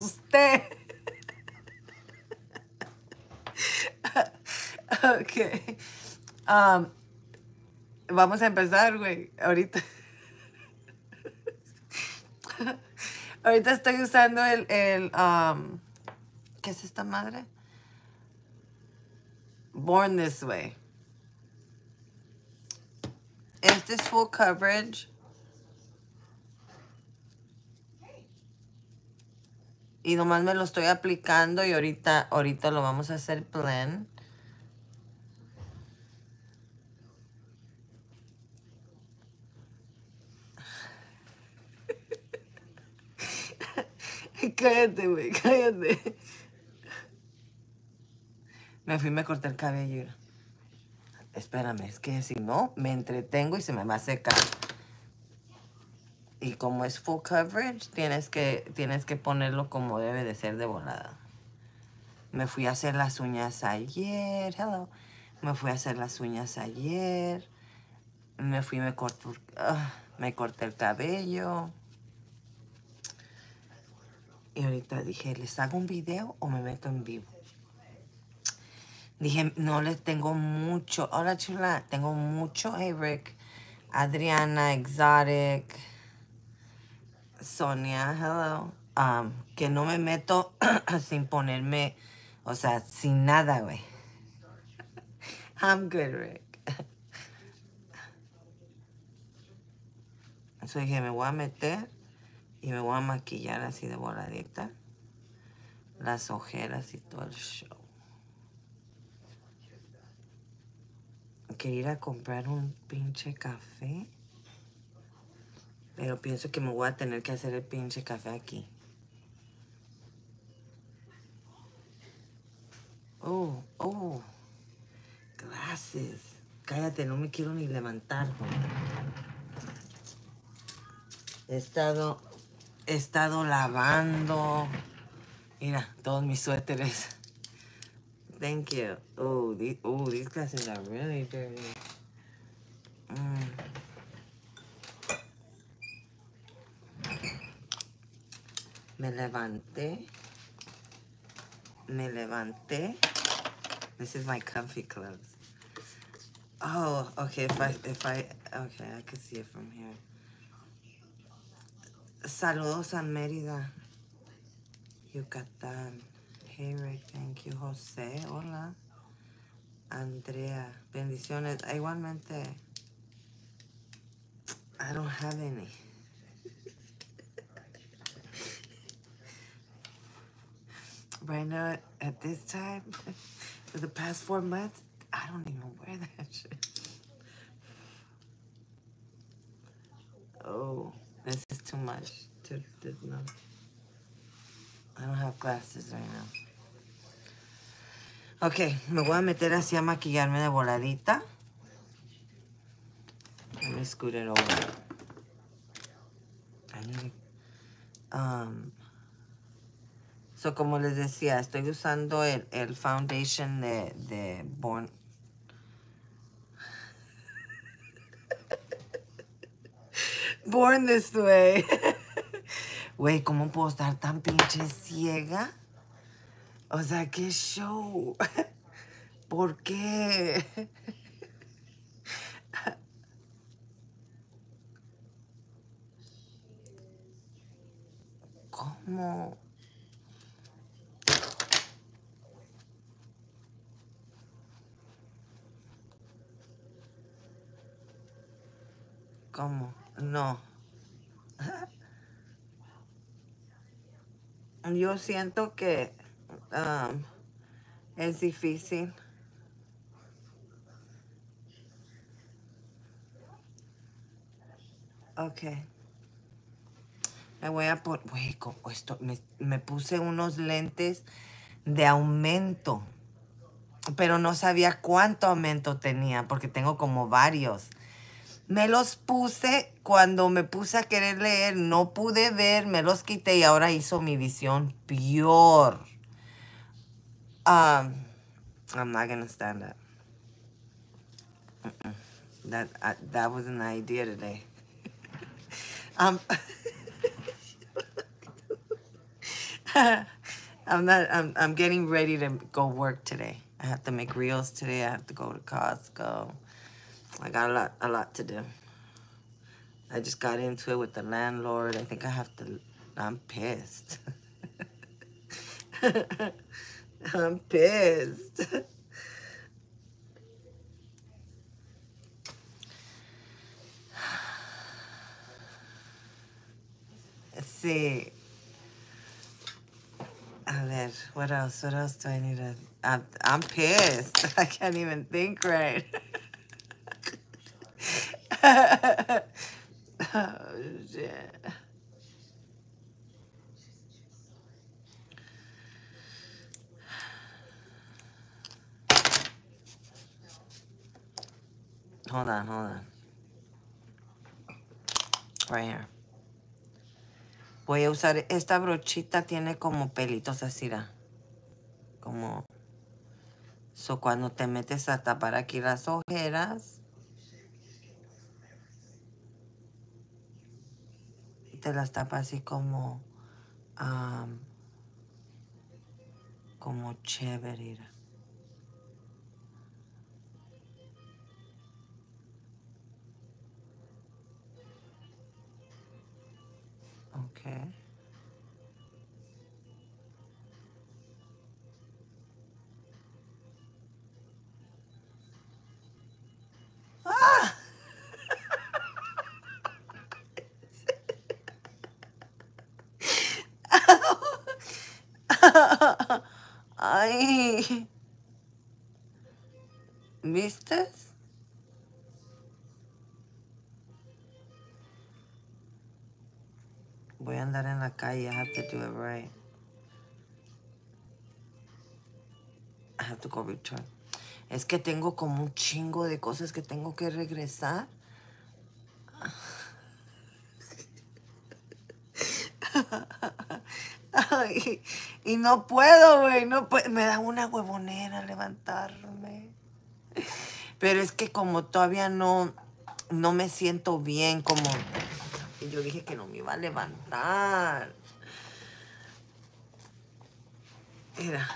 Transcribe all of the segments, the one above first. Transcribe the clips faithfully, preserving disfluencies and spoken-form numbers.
asusté. Ok. Um, vamos a empezar, güey. Ahorita. Ahorita estoy usando el, el um, ¿qué es esta madre? Born This Way. Este es full coverage. Y nomás me lo estoy aplicando y ahorita, ahorita lo vamos a hacer blend. Cállate, güey, cállate. Me fui y me corté el cabello. Espérame, es que si no, me entretengo y se me va a secar. Y como es full coverage, tienes que, tienes que ponerlo como debe de ser de volada. Me fui a hacer las uñas ayer. Hello. Me fui a hacer las uñas ayer. Me fui y me corté, uh, me corté el cabello. Y ahorita dije, ¿les hago un video o me meto en vivo? Dije, no les tengo mucho. Hola, chula. Tengo mucho. Hey, Rick. Adriana, Exotic. Sonia, hello. Um, que no me meto sin ponerme, o sea, sin nada, güey. I'm good, Rick. Entonces dije, me voy a meter y me voy a maquillar así de voladita. Las ojeras y todo el show. Quería ir a comprar un pinche café. Pero pienso que me voy a tener que hacer el pinche café aquí. Oh, oh. Glasses. Cállate, no me quiero ni levantar. He estado, he estado lavando. Mira, todos mis suéteres. Thank you. Oh, these, oh, these glasses are really dirty. Mm. Me levanté. Me levanté. This is my comfy clothes. Oh, okay. If I, if I, okay, I can see it from here. Saludos a Mérida, Yucatán. Hey, Rick, thank you. José, hola. Andrea, bendiciones. Igualmente. I don't have any. Right now, at this time, for the past four months, I don't even wear that shit. Oh, this is too much. To, to, no. I don't have glasses right now. Ok, me voy a meter así a maquillarme de voladita. Let me scoot it over. I need to, um, so, como les decía, estoy usando el, el foundation de, de Born. Born This Way. Güey, ¿cómo puedo estar tan pinche ciega? O sea, qué show. ¿Por qué? ¿Cómo? ¿Cómo? No. Yo siento que um, es difícil. Ok. Me voy a poner... Güey, esto, me, me puse unos lentes de aumento. Pero no sabía cuánto aumento tenía, porque tengo como varios. Me los puse cuando me puse a querer leer, no pude ver, me los quité y ahora hizo mi visión peor. Um, I'm not gonna stand up. Uh-uh. That uh, that was an idea today. um, I'm not, I'm, I'm getting ready to go work today. I have to make reels today. I have to go to Costco. I got a lot, a lot to do. I just got into it with the landlord. I think I have to, I'm pissed. I'm pissed. Sí. A ver, what else? What else do I need to... I'm, I'm pissed. I can't even think right. Oh, shit. Hold on, hold on. Right here. Voy a usar... Esta brochita tiene como pelitos así, ¿da? Como... So, cuando te metes a tapar aquí las ojeras, te las tapas así como... Um, como chévere. Okay. ¡Ah! Ay. ¿Viste? Voy a andar en la calle. I have to do it right. I have to go return. Es que tengo como un chingo de cosas que tengo que regresar. Ay, y no puedo, güey. No puedo. Me da una huevonera levantarme. Pero es que como todavía no, no me siento bien, como... Y yo dije que no me iba a levantar. Mira.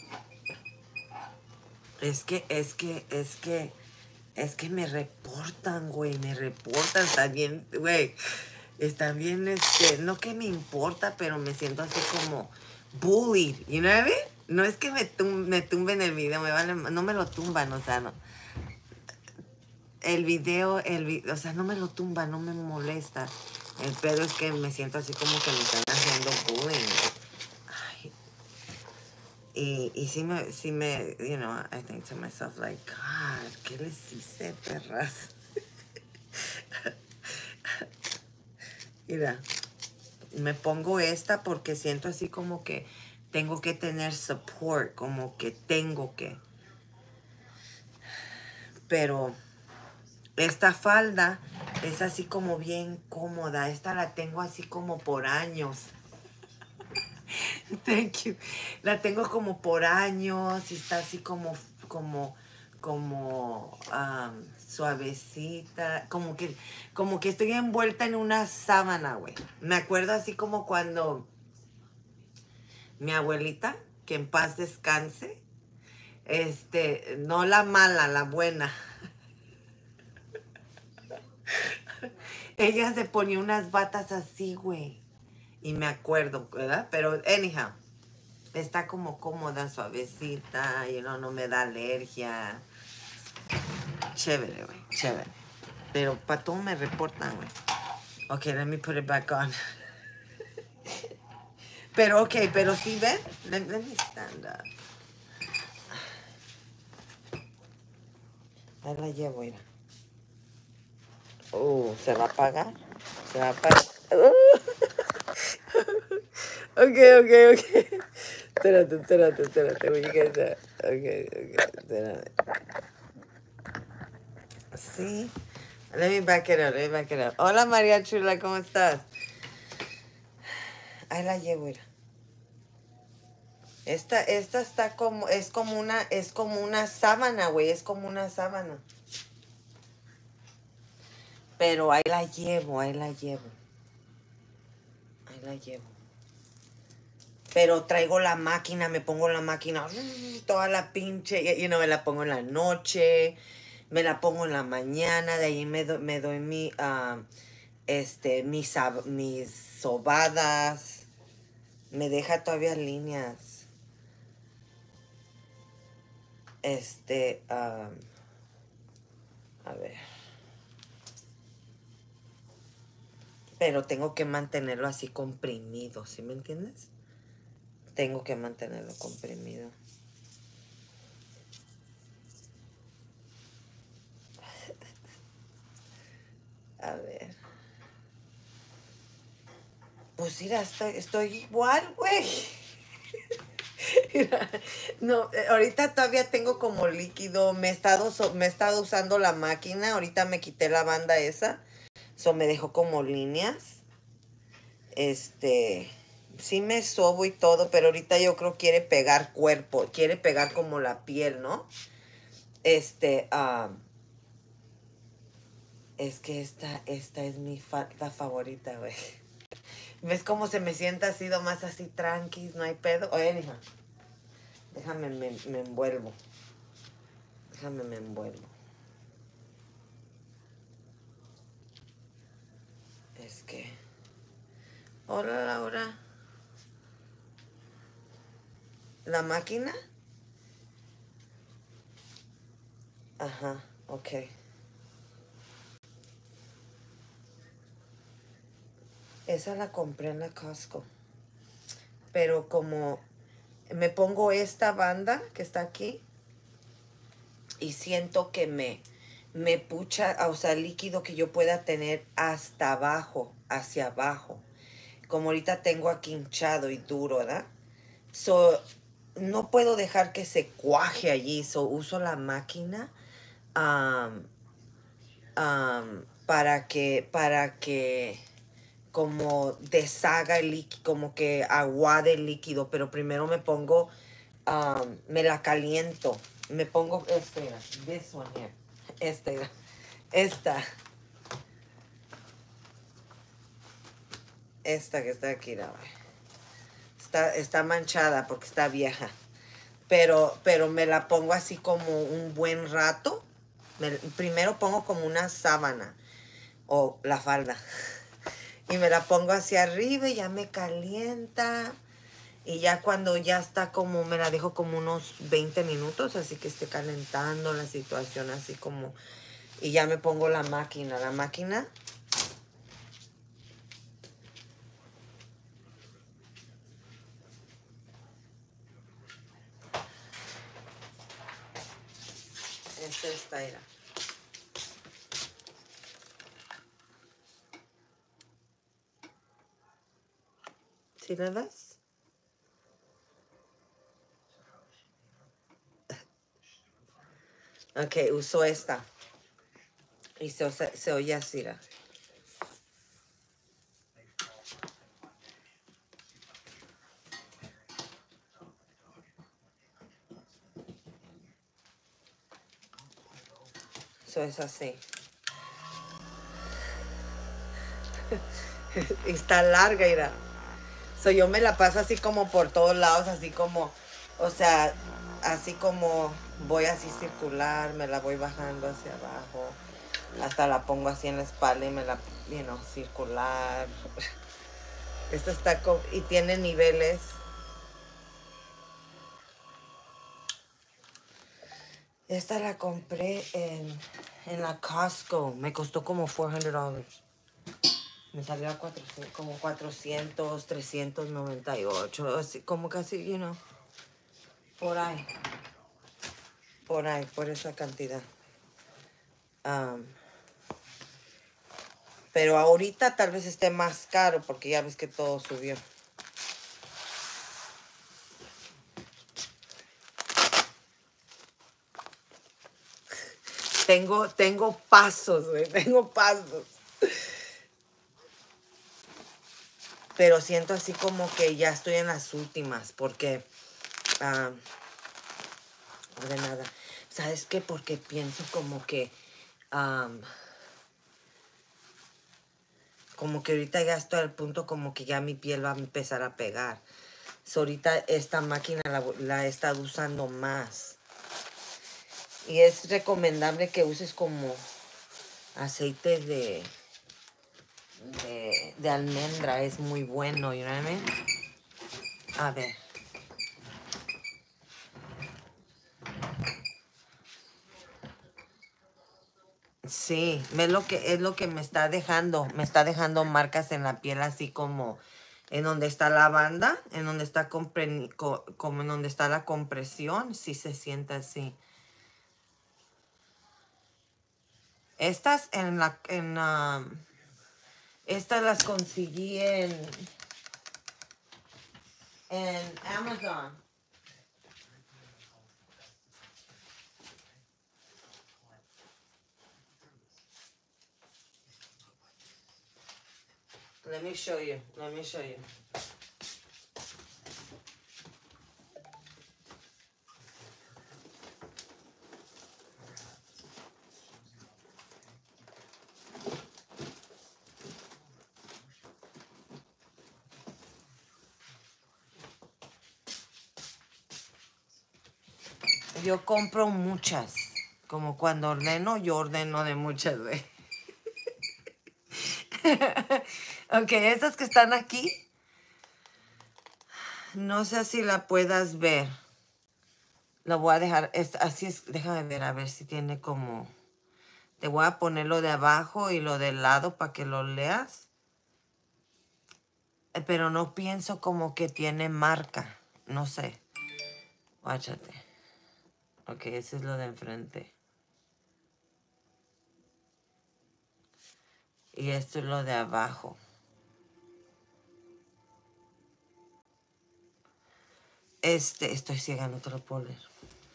Es que, es que, es que, es que me reportan, güey, me reportan. Está bien, güey, está bien, este, no que me importa, pero me siento así como bullied, you know what I mean? No es que me, tum me tumben el video, me vale, no me lo tumban, o sea, no. El video, el video, o sea, no me lo tumban, no me molesta. El pedo es que me siento así como que me están haciendo bullying. Ay. Y, y sí me, sí me, you know, I think to myself, like, God, ¿qué les hice, perras? Mira, me pongo esta porque siento así como que tengo que tener support, como que tengo que. Pero esta falda es así como bien cómoda. Esta la tengo así como por años. Thank you. La tengo como por años y está así como, como, como um, suavecita. Como que, como que estoy envuelta en una sábana, güey. Me acuerdo así como cuando mi abuelita, que en paz descanse, este, no la mala, la buena. Ella se ponía unas batas así, güey. Y me acuerdo, ¿verdad? Pero anyhow, está como cómoda, suavecita, you know, no me da alergia. Chévere, güey, chévere. Pero para todo me reportan, güey. Ok, let me put it back on. Pero, ok, pero sí, ven. Let, let me stand up. Ahí la llevo, mira. Uh, ¿se va a apagar? ¿Se va a apagar? Uh. Ok, ok, ok. Espérate, espérate, espérate. Will you guys that? Ok, ok, espérate. Sí. Let me back it up, let me back it up. Hola, María Chula, ¿cómo estás? Ahí la llevo, mira. Esta, esta está como, es como una, es como una sábana, güey, es como una sábana. Pero ahí la llevo, ahí la llevo. Ahí la llevo. Pero traigo la máquina, me pongo la máquina, toda la pinche, y no me la pongo en la noche, me la pongo en la mañana, de ahí me, do, me doy mi, uh, este, mis, mis sobadas, me deja todavía líneas. Este, um, a ver. Pero tengo que mantenerlo así comprimido, ¿sí me entiendes? Tengo que mantenerlo comprimido. A ver. Pues mira, estoy, estoy igual, güey. No, ahorita todavía tengo como líquido. Me he estado, me he estado usando la máquina. Ahorita me quité la banda esa. Eso me dejó como líneas. Este, sí me sobo y todo, pero ahorita yo creo quiere pegar cuerpo. Quiere pegar como la piel, ¿no? Este, ah... Um, es que esta, esta es mi falta favorita, güey. ¿Ves cómo se me sienta así, más así tranquis, no hay pedo? Oye, hija, déjame, me, me envuelvo. Déjame, me envuelvo. Es que... Hola, Laura. ¿La máquina? Ajá, ok. Esa la compré en la Costco. Pero como me pongo esta banda que está aquí y siento que me, me pucha, o sea, líquido que yo pueda tener hasta abajo, hacia abajo. Como ahorita tengo aquí hinchado y duro, ¿verdad? So, no puedo dejar que se cuaje allí. So, uso la máquina um, um, para que, para que como deshaga el líquido, como que aguade el líquido. Pero primero me pongo, um, me la caliento. Me pongo, este, this one here. Este, esta. Esta que está aquí, la Está, está manchada porque está vieja. Pero, pero me la pongo así como un buen rato. Me, primero pongo como una sábana o la falda. Y me la pongo hacia arriba y ya me calienta. Y ya cuando ya está como, me la dejo como unos veinte minutos, así que esté calentando la situación así como... Y ya me pongo la máquina. La máquina... Esta está, era. ¿Sí la ves? Ok, uso esta. Y se, se, se oye así, ¿la? Eso es así. Está larga, mira. So, yo me la paso así como por todos lados, así como, o sea, así como voy así circular, me la voy bajando hacia abajo, hasta la pongo así en la espalda y me la, you know, circular. Esta está, con, y tiene niveles. Esta la compré en, en la Costco, me costó como cuatrocientos dólares. Me salió a cuatrocientos, como cuatrocientos, trescientos noventa y ocho, así como casi, you know, por ahí. Por ahí, por esa cantidad. Um, pero ahorita tal vez esté más caro porque ya ves que todo subió. Tengo, tengo pasos, güey, tengo pasos. Pero siento así como que ya estoy en las últimas porque... Um, no de nada. ¿Sabes qué? Porque pienso como que... Um, como que ahorita ya estoy al punto como que ya mi piel va a empezar a pegar. So, ahorita esta máquina la, la he estado usando más. Y es recomendable que uses como aceite de, de, de almendra. Es muy bueno, you know what I mean? A ver. Sí, es lo que es lo que me está dejando, me está dejando marcas en la piel así como en donde está la banda, en donde está compre- co- como en donde está la compresión, sí se siente así. Estas en la en um, estas las conseguí en en Amazon. Let me show you. Let me show you. Yo compro muchas. Como cuando ordeno, yo ordeno de muchas, güey. Ok, estas que están aquí, no sé si la puedas ver. Lo voy a dejar, es, así es, déjame ver, a ver si tiene como... Te voy a poner lo de abajo y lo del lado para que lo leas. Eh, Pero no pienso como que tiene marca. No sé. Guáchate. Ok, ese es lo de enfrente. Y esto es lo de abajo. Este, estoy ciega, no te lo puedo leer.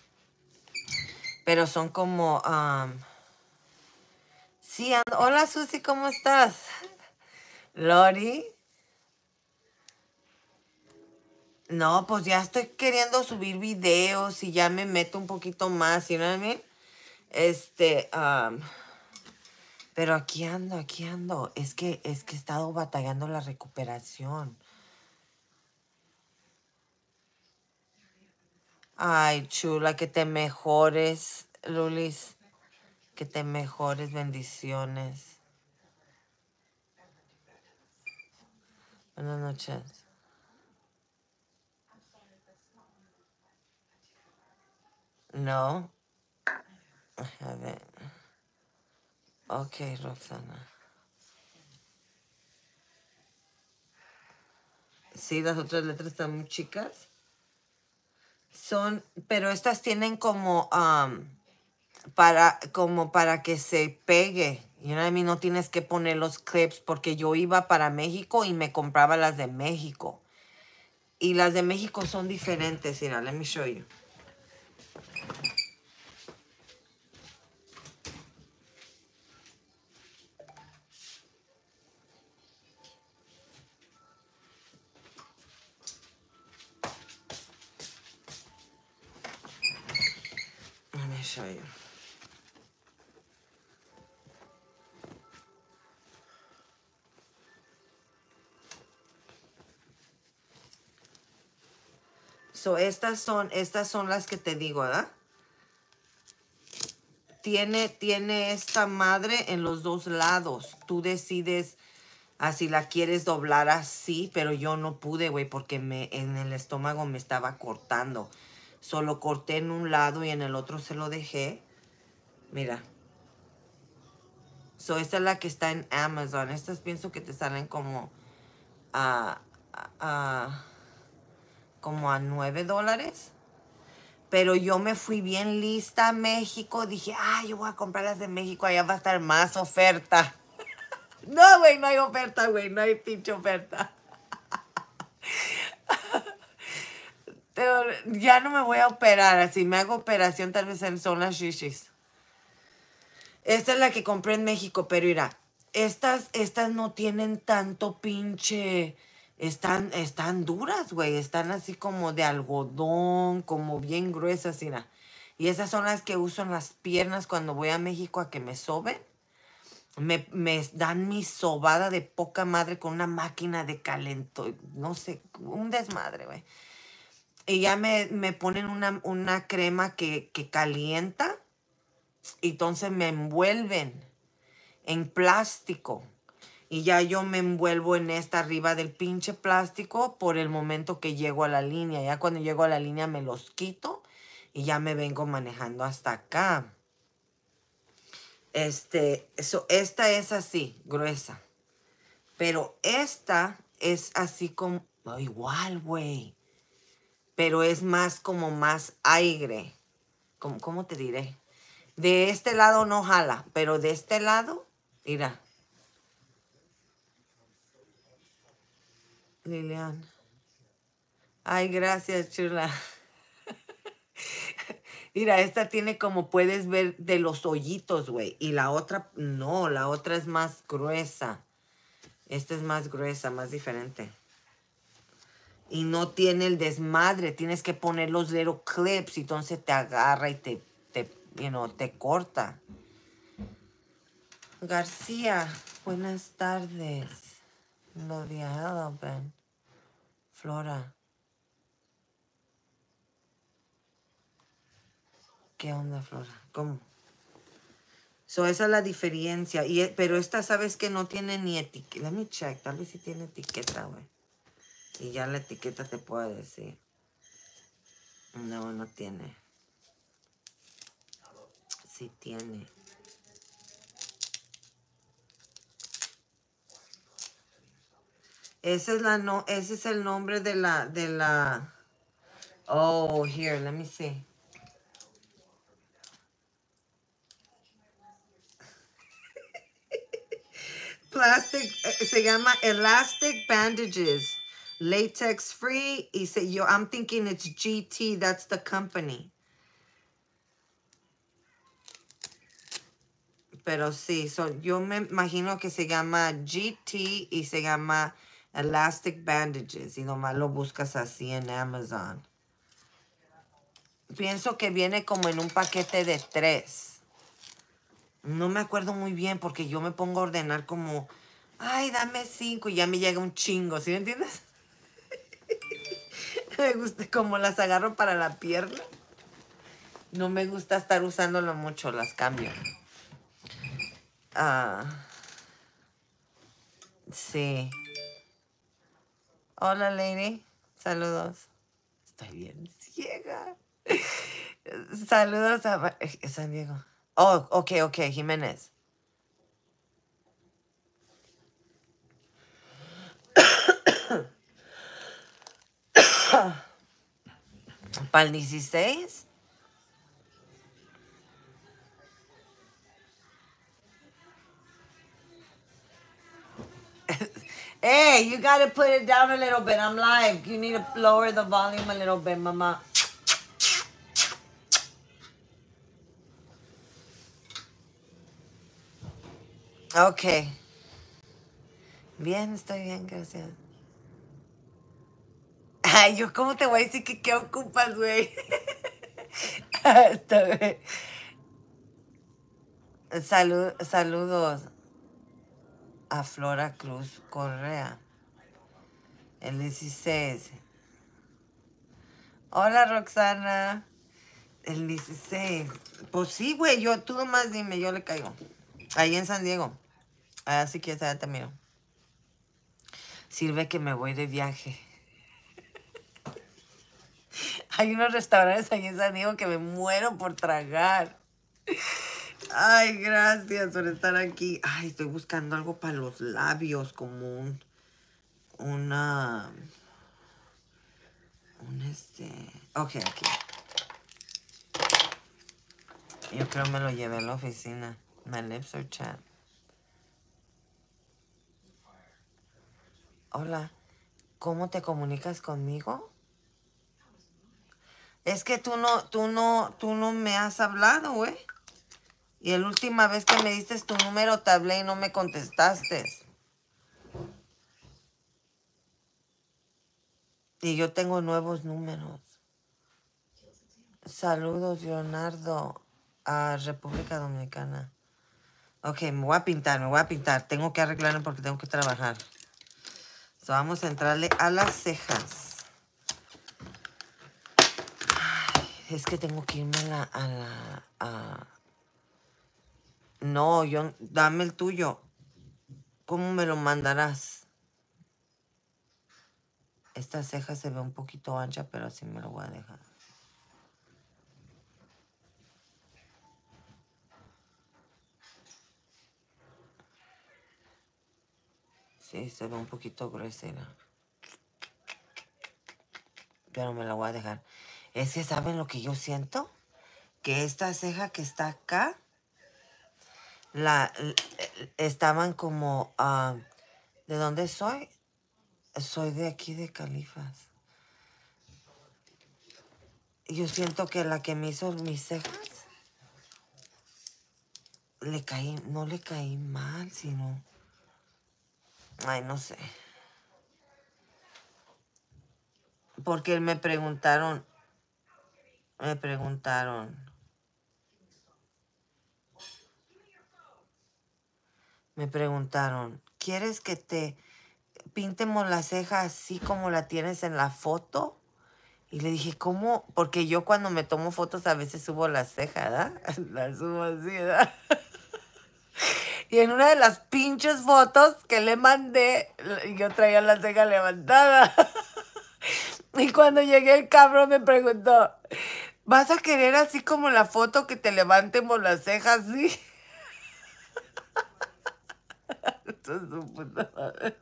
Pero son como... um, sí, and- hola Susi, ¿cómo estás? Lori. No, pues ya estoy queriendo subir videos y ya me meto un poquito más, ¿you know what I mean? Este, um, pero aquí ando, aquí ando. Es que, es que he estado batallando la recuperación. Ay, chula, que te mejores, Lulis. Que te mejores, bendiciones. Buenas noches. No. A ver. Ok, Roxana. Sí, las otras letras están muy chicas. Son, pero estas tienen como, um, para, como para que se pegue. You know what I mean? No tienes que poner los clips porque yo iba para México y me compraba las de México. Y las de México son diferentes. Mira, let me show you. Let me show you. So, estas son, estas son las que te digo, ¿verdad? Tiene, tiene esta madre en los dos lados. Tú decides ah, si la quieres doblar así, pero yo no pude, güey, porque me, en el estómago me estaba cortando. Solo corté en un lado y en el otro se lo dejé. Mira. So, esta es la que está en Amazon. Estas pienso que te salen como a, a, a- como a nueve dólares. Pero yo me fui bien lista a México. Dije, ah, yo voy a comprar las de México. Allá va a estar más oferta. No, güey, no hay oferta, güey. No hay pinche oferta. Pero ya no me voy a operar. Así me hago operación, tal vez en son las shishis. Esta es la que compré en México, pero mira, estas, estas no tienen tanto pinche. Están, están duras, güey. Están así como de algodón, como bien gruesas, mira. Y esas son las que uso en las piernas cuando voy a México a que me soben. Me, me dan mi sobada de poca madre con una máquina de calento. No sé, un desmadre, güey. Y ya me, me ponen una, una crema que, que calienta. Y entonces me envuelven en plástico. Y ya yo me envuelvo en esta arriba del pinche plástico por el momento que llego a la línea. Ya cuando llego a la línea me los quito y ya me vengo manejando hasta acá. Este, eso, esta es así, gruesa. Pero esta es así como, oh, igual, güey. Pero es más como más aire. ¿Cómo, cómo te diré? De este lado no jala, pero de este lado, mira. Lilian. Ay, gracias, chula. Mira, esta tiene como puedes ver de los hoyitos, güey. Y la otra, no, la otra es más gruesa. Esta es más gruesa, más diferente. Y no tiene el desmadre. Tienes que poner los little clips y entonces te agarra y te, te, you know, te corta. García, buenas tardes. Lodia, hello, Ben. Flora. ¿Qué onda, Flora? ¿Cómo? So, esa es la diferencia. Y, pero esta, ¿sabes que no tiene ni etiqueta? Let me check. Tal vez sí tiene etiqueta, güey. Y ya la etiqueta te puedo decir. No, no tiene. Sí tiene. Ese es la no, ese es el nombre de la, de la. Oh, here, let me see. Plastic, eh, se llama Elastic Bandages. Latex free. Y se, yo, I'm thinking it's G T, that's the company. Pero sí, so, yo me imagino que se llama G T y se llama Elastic Bandages. Y nomás lo buscas así en Amazon. Pienso que viene como en un paquete de tres. No me acuerdo muy bien porque yo me pongo a ordenar como, ay, dame cinco y ya me llega un chingo, ¿sí me entiendes? Me gusta como las agarro para la pierna. No me gusta estar usándolo mucho, las cambio. Ah, sí. Hola, lady. Saludos. Estoy bien ciega. Saludos a San Diego. Oh, ok, ok, Jiménez. ¿Para el dieciséis? Hey, you gotta put it down a little bit. I'm live. You need to lower the volume a little bit, mamá. Ok. Bien, estoy bien, gracias. Ay, yo, ¿cómo te voy a decir que qué ocupas, güey? Está bien. Salud, saludos a Flora Cruz Correa. El dieciséis. Hola, Roxana. El dieciséis. Pues sí, güey, yo, tú nomás dime, yo le caigo. Ahí en San Diego. Así que ya te miro. Sirve que me voy de viaje. Hay unos restaurantes ahí en San Diego que me muero por tragar. Ay, gracias por estar aquí. Ay, estoy buscando algo para los labios, como un... Una... Un este... Ok, aquí. Yo creo me lo llevé a la oficina. My lips are chapped. Hola, ¿cómo te comunicas conmigo? Es que tú no, tú no, tú no me has hablado, güey. Y la última vez que me diste tu número te hablé y no me contestaste. Y yo tengo nuevos números. Saludos, Leonardo, a República Dominicana. Ok, me voy a pintar, me voy a pintar. Tengo que arreglarme porque tengo que trabajar. So, vamos a entrarle a las cejas. Ay, es que tengo que irme a la... A la a... No, yo... Dame el tuyo. ¿Cómo me lo mandarás? Esta ceja se ve un poquito ancha, pero así me lo voy a dejar. Sí, se ve un poquito grosera. Pero me la voy a dejar. Es que, ¿saben lo que yo siento? Que esta ceja que está acá, la, estaban como... Uh, ¿de dónde soy? Soy de aquí, de Califas. Yo siento que la que me hizo mis cejas, le caí, no le caí mal, sino... Ay, no sé. Porque me preguntaron, me preguntaron, me preguntaron, ¿quieres que te pintemos la ceja así como la tienes en la foto? Y le dije, ¿cómo? Porque yo cuando me tomo fotos a veces subo la ceja, ¿verdad? La subo así, ¿verdad? Y en una de las pinches fotos que le mandé, yo traía la ceja levantada. Y cuando llegué el cabrón me preguntó, ¿vas a querer así como la foto que te levantemos las cejas, sí? Esto es un puto madre.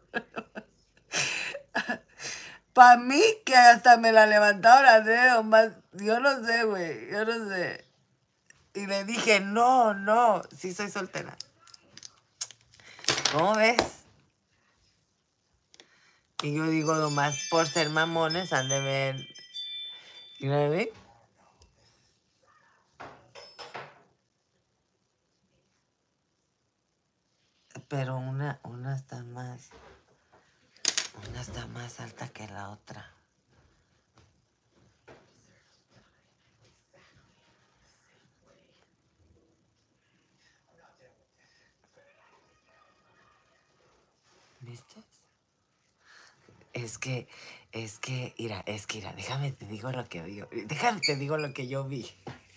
Para mí, que hasta me la levantaba las dedos más. Yo no sé, güey, yo no sé. Y le dije, no, no, sí soy soltera. ¿Cómo ves? Y yo digo, nomás por ser mamones han de ver. ¿You know what I mean? Pero una, una está más... Una está más alta que la otra. ¿Viste? Es que, es que, mira, es que, mira, déjame te digo lo que vi. Déjame te digo lo que yo vi.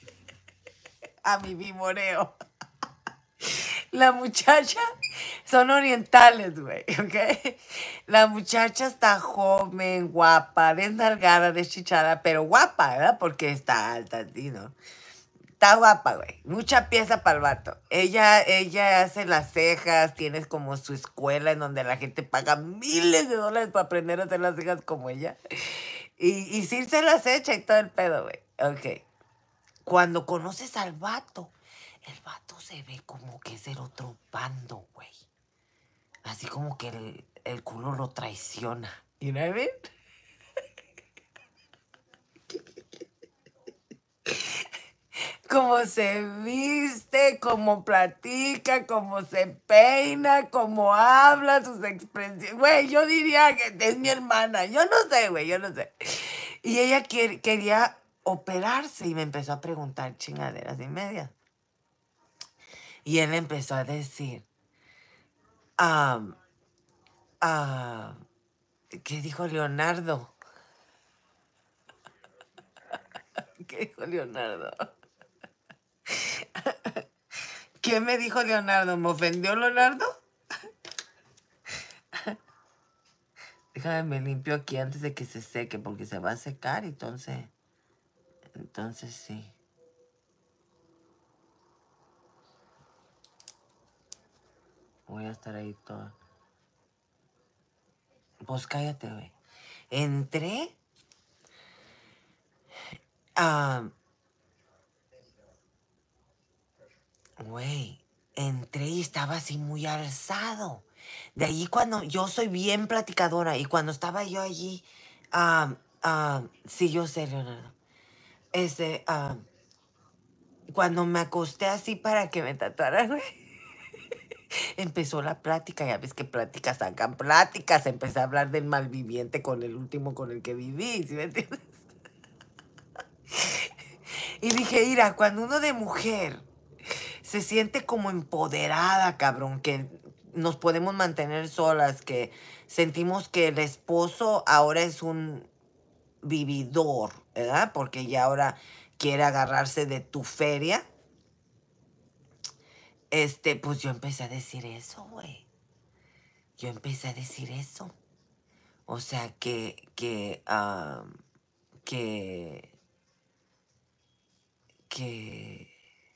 A mi bimoreo. La muchacha, son orientales, güey, ¿ok? La muchacha está joven, guapa, desnalgada, deschichada, pero guapa, ¿verdad? Porque está alta, ¿sí, no? Está guapa, güey. Mucha pieza para el vato. Ella, ella hace las cejas, tienes como su escuela en donde la gente paga miles de dólares para aprender a hacer las cejas como ella. Y, y sí se las echa y todo el pedo, güey. Ok. Cuando conoces al vato, el vato se ve como que es el otro bando, güey. Así como que el, el culo lo traiciona. You know what I mean? Cómo se viste, cómo platica, cómo se peina, cómo habla, sus expresiones. Güey, yo diría que es mi hermana. Yo no sé, güey, yo no sé. Y ella quer- quería operarse y me empezó a preguntar chingaderas y media. Y él empezó a decir, ah, ah, ¿qué dijo Leonardo? ¿Qué dijo Leonardo? ¿Qué me dijo Leonardo? ¿Me ofendió Leonardo? Déjame, me limpio aquí antes de que se seque, porque se va a secar, entonces... Entonces sí. Voy a estar ahí todo. Pues cállate, güey. Entré... Ah... Güey, entré y estaba así muy alzado. De ahí cuando... Yo soy bien platicadora, y cuando estaba yo allí... Ah... Ah... Sí, yo sé, Leonardo. Este... Ah... Cuando me acosté así para que me tatuaran, güey, empezó la plática. Ya ves que pláticas sacan pláticas. Empecé a hablar del malviviente con el último con el que viví, ¿sí me entiendes? Y dije, mira, cuando uno de mujer se siente como empoderada, cabrón, que nos podemos mantener solas, que sentimos que el esposo ahora es un vividor, ¿verdad? Porque ya ahora quiere agarrarse de tu feria. Este, pues yo empecé a decir eso, güey. Yo empecé a decir eso. O sea, que, que, ah, que, que,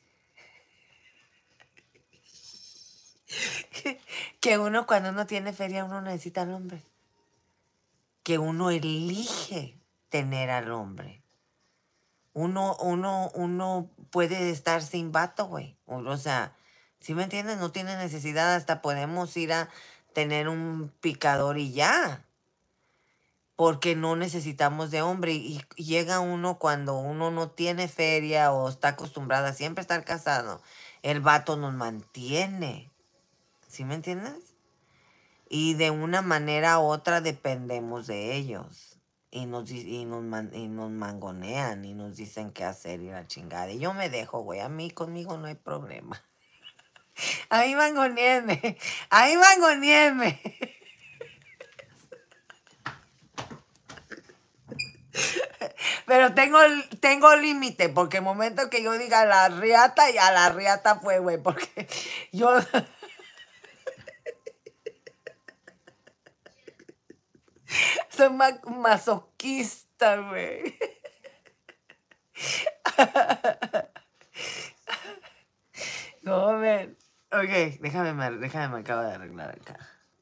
que uno cuando uno tiene feria, uno necesita al hombre. Que uno elige tener al hombre. Uno, uno, uno puede estar sin vato, güey. O, o sea, ¿sí me entiendes? No tiene necesidad, hasta podemos ir a tener un picador y ya. Porque no necesitamos de hombre. Y, y llega uno cuando uno no tiene feria o está acostumbrada a siempre estar casado. El vato nos mantiene. ¿Sí me entiendes? Y de una manera u otra dependemos de ellos. Y nos, di- y nos, man- y nos mangonean y nos dicen qué hacer y la chingada. Y yo me dejo, güey. A mí conmigo no hay problema. A mí mangoneenme. A mí mangoneenme. Pero tengo, tengo límite, porque el momento que yo diga la riata, ya la riata fue, güey. Porque yo... soy ma- masoquista, güey. No, man. Ok, déjame, me- déjame, me acabo de arreglar acá.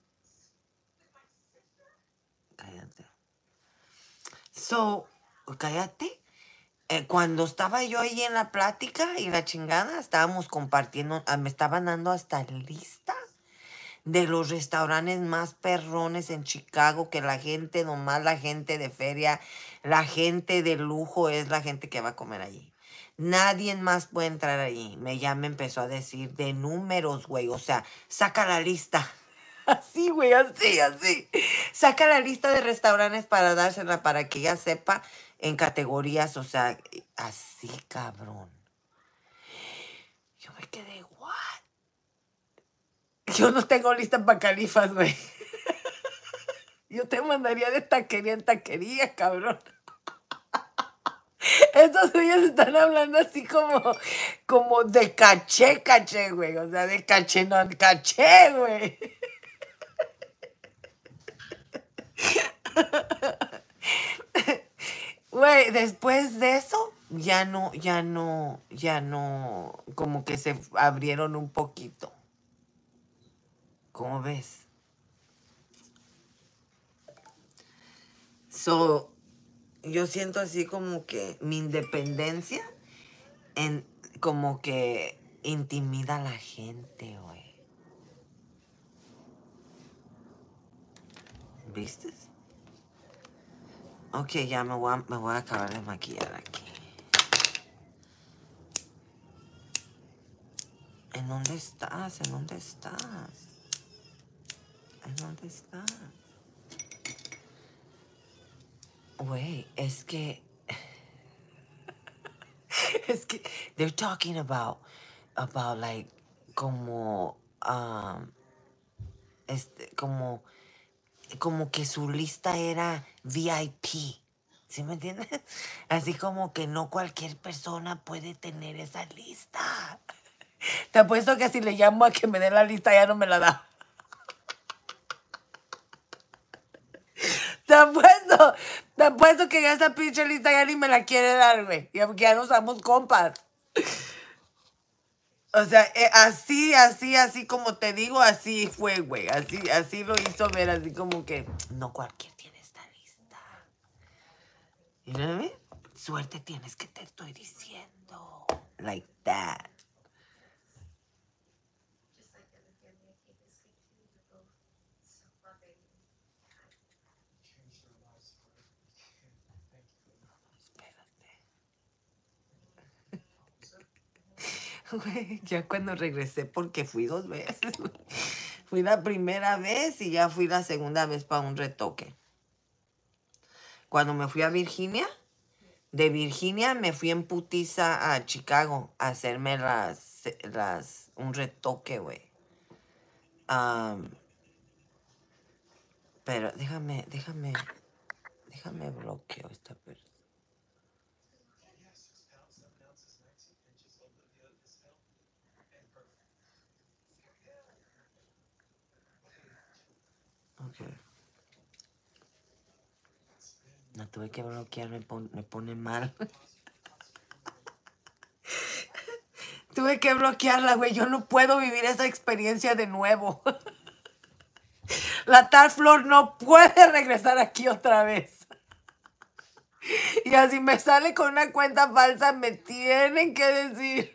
Cállate. So, cállate. Eh, cuando estaba yo ahí en la plática y la chingada, estábamos compartiendo, ah, me estaban dando hasta lista de los restaurantes más perrones en Chicago, que la gente, nomás la gente de feria, la gente de lujo es la gente que va a comer allí. Nadie más puede entrar allí. Me ya me empezó a decir de números, güey. O sea, saca la lista. Así, güey, así, así. Saca la lista de restaurantes para dársela para que ella sepa en categorías, o sea, así, cabrón. Yo me quedé, what? Yo no tengo lista para califas, güey. Yo te mandaría de taquería en taquería, cabrón. Esos güeyes están hablando así como, como de caché, caché, güey. O sea, de caché, no caché, güey. Güey, después de eso, ya no, ya no, ya no, como que se abrieron un poquito. ¿Cómo ves? So, yo siento así como que mi independencia en como que intimida a la gente, güey. ¿Viste? Ok, ya me voy, a, me voy a acabar de maquillar aquí. ¿En dónde estás? ¿En dónde estás? ¿En dónde estás? Güey, es que... es que... They're talking about... About like... Como... Um, este, como... Como que su lista era V I P. ¿Sí me entiendes? Así como que no cualquier persona puede tener esa lista. Te apuesto que si le llamo a que me dé la lista ya no me la da. Te apuesto, te apuesto que ya esa pinche lista ya ni me la quiere dar, güey. Ya, porque ya no somos compas. O sea, eh, así, así, así como te digo, así fue, güey. Así, así lo hizo ver, así como que no cualquier tiene esta lista. You know what I mean? Suerte tienes que te estoy diciendo. Like that. Güey, ya cuando regresé, porque fui dos veces, güey. Fui la primera vez y ya fui la segunda vez para un retoque. Cuando me fui a Virginia, De Virginia me fui en putiza a Chicago a hacerme las, las, un retoque, güey. Um, pero déjame, déjame, déjame bloqueo esta persona. Ok. La tuve que bloquear, me, pon, me pone mal. Tuve que bloquearla, güey. Yo no puedo vivir esa experiencia de nuevo. La tal Flor no puede regresar aquí otra vez. Y así me sale con una cuenta falsa, me tienen que decir.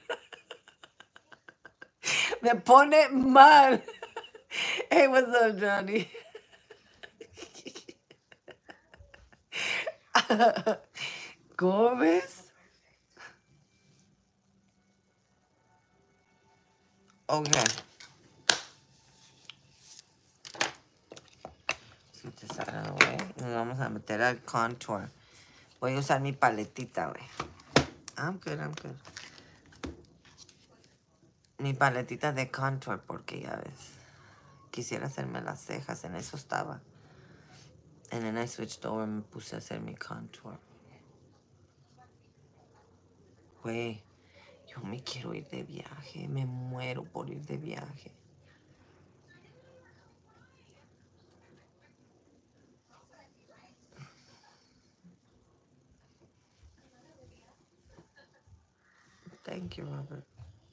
Me pone mal. Hey, what's up, Johnny? ¿Cómo ves? Ok. Si te sale, güey. Nos vamos a meter al contour. Voy a usar mi paletita, güey. I'm good, I'm good. Mi paletita de contour, porque ya ves. Quisiera hacerme las cejas, en eso estaba. And then I switched over y me puse a hacer mi contour. Güey, yo me quiero ir de viaje. Me muero por ir de viaje. Thank you, Robert.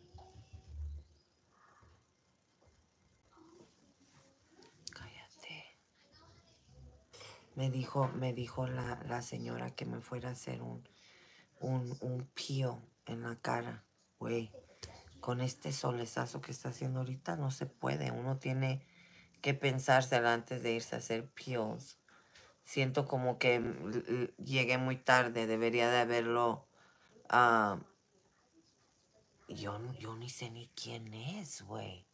Cállate. Me dijo, me dijo la, la señora que me fuera a hacer un, un, un peel en la cara. Güey, con este solezazo que está haciendo ahorita no se puede. Uno tiene que pensárselo antes de irse a hacer peels. Siento como que l- llegué muy tarde. Debería de haberlo... Uh, yo, yo ni sé ni quién es, güey.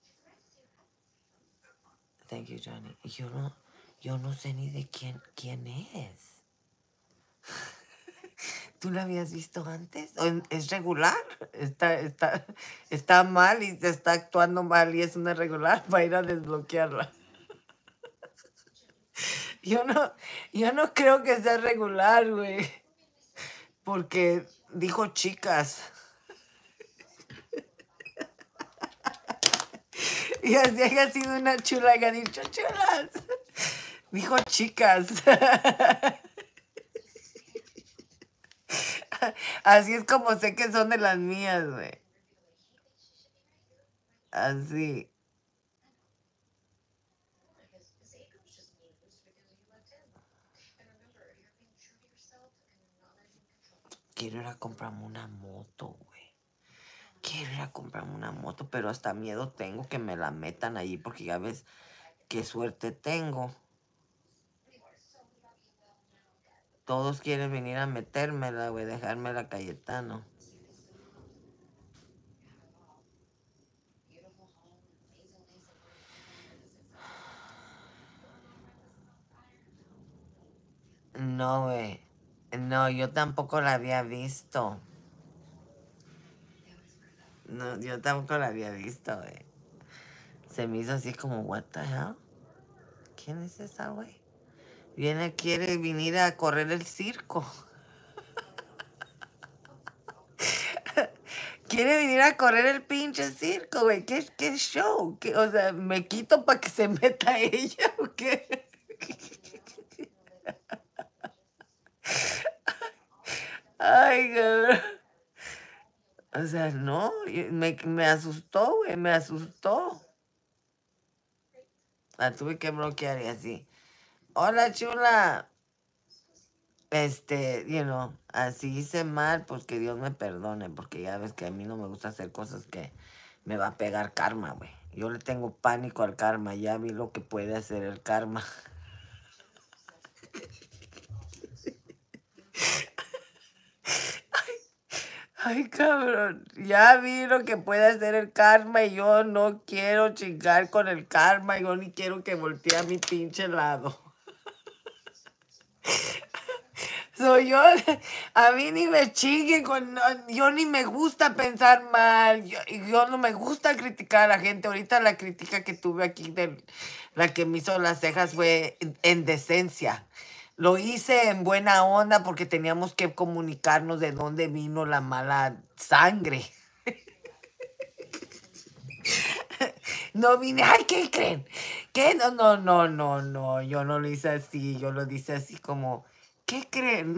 Thank you, Johnny. Yo no, yo no sé ni de quién, quién es. ¿Tú la habías visto antes? ¿O ¿Es regular? Está, está, está mal y se está actuando mal y es una regular para ir a desbloquearla. Yo no, yo no creo que sea regular, güey. Porque dijo chicas. Y así haya sido una chula que ha dicho chulas. Dijo chicas. Así es como sé que son de las mías, güey. Así. Quiero ir a comprarme una moto, güey. Quiero ir a comprarme una moto, pero hasta miedo tengo que me la metan allí porque ya ves qué suerte tengo. Todos quieren venir a metérmela, güey, dejármela a Cayetano. No, güey. No, yo tampoco la había visto. No, yo tampoco la había visto, güey. Se me hizo así como, what the hell? ¿Quién es esa, güey? Viene, quiere venir a correr el circo. Quiere venir a correr el pinche circo, güey. ¿Qué, qué show? ¿Qué, o sea, ¿me quito para que se meta ella o qué? Ay, cabrón. O sea, no, me, me asustó, güey, me asustó. La tuve que bloquear y así. Hola, chula. Este, you know, así hice mal, pues que Dios me perdone, porque ya ves que a mí no me gusta hacer cosas que me va a pegar karma, güey. Yo le tengo pánico al karma, ya vi lo que puede hacer el karma. Ay, cabrón, ya vi lo que puede hacer el karma y yo no quiero chingar con el karma, yo ni quiero que voltee a mi pinche lado. Soy yo, a mí ni me chinguen, con, no, yo ni me gusta pensar mal, yo, yo no me gusta criticar a la gente. Ahorita la crítica que tuve aquí, de la que me hizo las cejas, fue en, en decencia. Lo hice en buena onda porque teníamos que comunicarnos de dónde vino la mala sangre. No vine, ay, ¿qué creen? ¿Qué? No, no, no, no, no, yo no lo hice así, yo lo hice así como, ¿qué creen?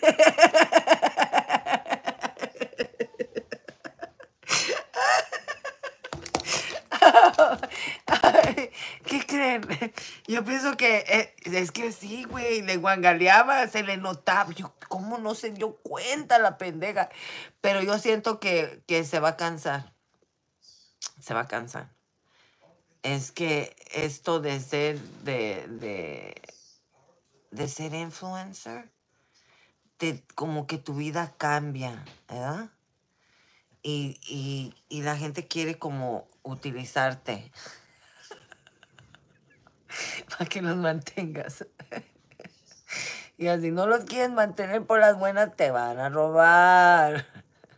Ay, ¿qué creen? Yo pienso que eh, es que sí, güey, le guangaleaba, se le notaba. Yo, ¿cómo no se dio cuenta la pendeja? Pero yo siento que, que se va a cansar, se va a cansar. Es que esto de ser, de, de, de ser influencer, te, como que tu vida cambia, ¿verdad? Y, y, y la gente quiere como utilizarte para que los mantengas. Y así no los quieres mantener por las buenas, te van a robar.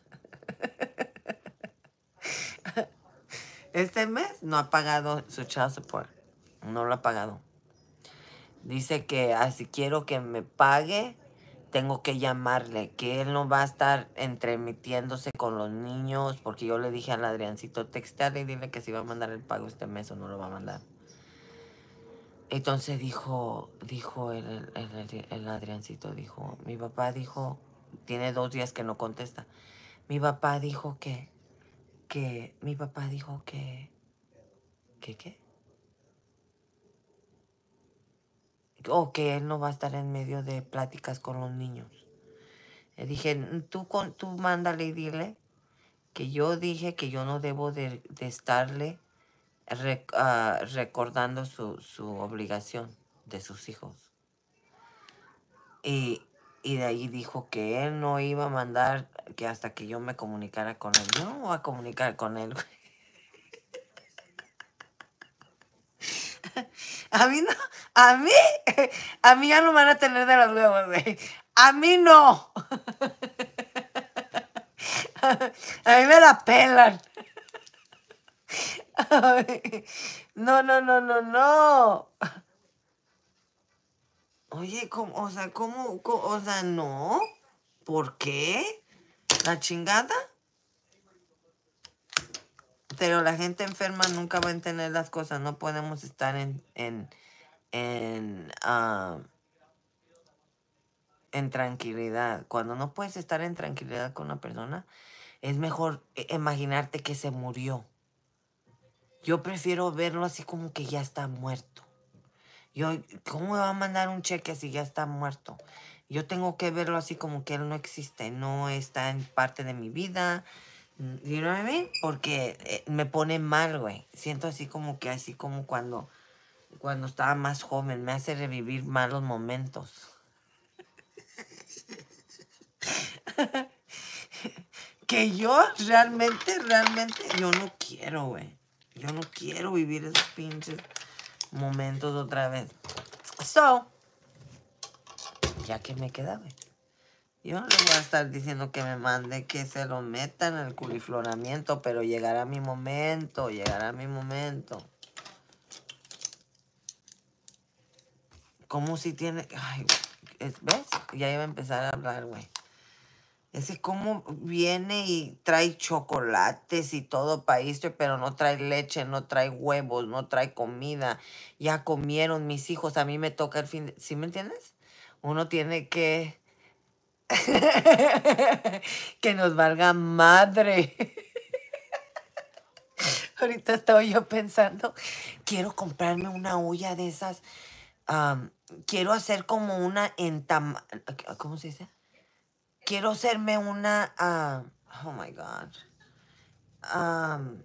Este mes no ha pagado su child support. No lo ha pagado. Dice que así quiero que me pague, tengo que llamarle, que él no va a estar entremetiéndose con los niños, porque yo le dije al Adriancito, textearle y dile que si va a mandar el pago este mes o no lo va a mandar. Entonces dijo, dijo el, el, el, el Adriancito, dijo, mi papá dijo, tiene dos días que no contesta. Mi papá dijo que, que, mi papá dijo que, que, ¿qué? O que él no va a estar en medio de pláticas con los niños. Le dije, tú, con, tú mándale y dile que yo dije que yo no debo de, de estarle rec, uh, recordando su, su obligación de sus hijos. Y, y de ahí dijo que él no iba a mandar, que hasta que yo me comunicara con él. Yo no me voy a comunicar con él. A mí no, a mí, a mí ya no me van a tener de los huevos, güey. A mí no. A mí me la pelan. No, no, no, no, no. Oye, ¿cómo? O sea, ¿cómo? ¿Cómo? O sea, no. ¿Por qué? ¿La chingada? Pero la gente enferma nunca va a entender las cosas. No podemos estar en, en, en, uh, en tranquilidad. Cuando no puedes estar en tranquilidad con una persona, es mejor imaginarte que se murió. Yo prefiero verlo así como que ya está muerto. Yo, ¿cómo me va a mandar un cheque si ya está muerto? Yo tengo que verlo así como que él no existe, no está en parte de mi vida. You know what I mean? Porque eh, me pone mal, güey. Siento así como que así como cuando, cuando estaba más joven. Me hace revivir malos momentos. Que yo realmente, realmente, yo no quiero, güey. Yo no quiero vivir esos pinches momentos otra vez. So, ya que me queda, güey. Yo no le voy a estar diciendo que me mande que se lo metan en el culifloramiento, pero llegará mi momento, llegará mi momento. Como si tiene... Ay, ¿ves? Ya iba a empezar a hablar, güey. Ese como viene y trae chocolates y todo para esto, pero no trae leche, no trae huevos, no trae comida. Ya comieron mis hijos, a mí me toca el fin de... ¿Sí me entiendes? Uno tiene que... que nos valga madre. Ahorita estaba yo pensando, quiero comprarme una olla de esas. Um, quiero hacer como una entama... ¿Cómo se dice? Quiero hacerme una... Uh, oh, my God. Um,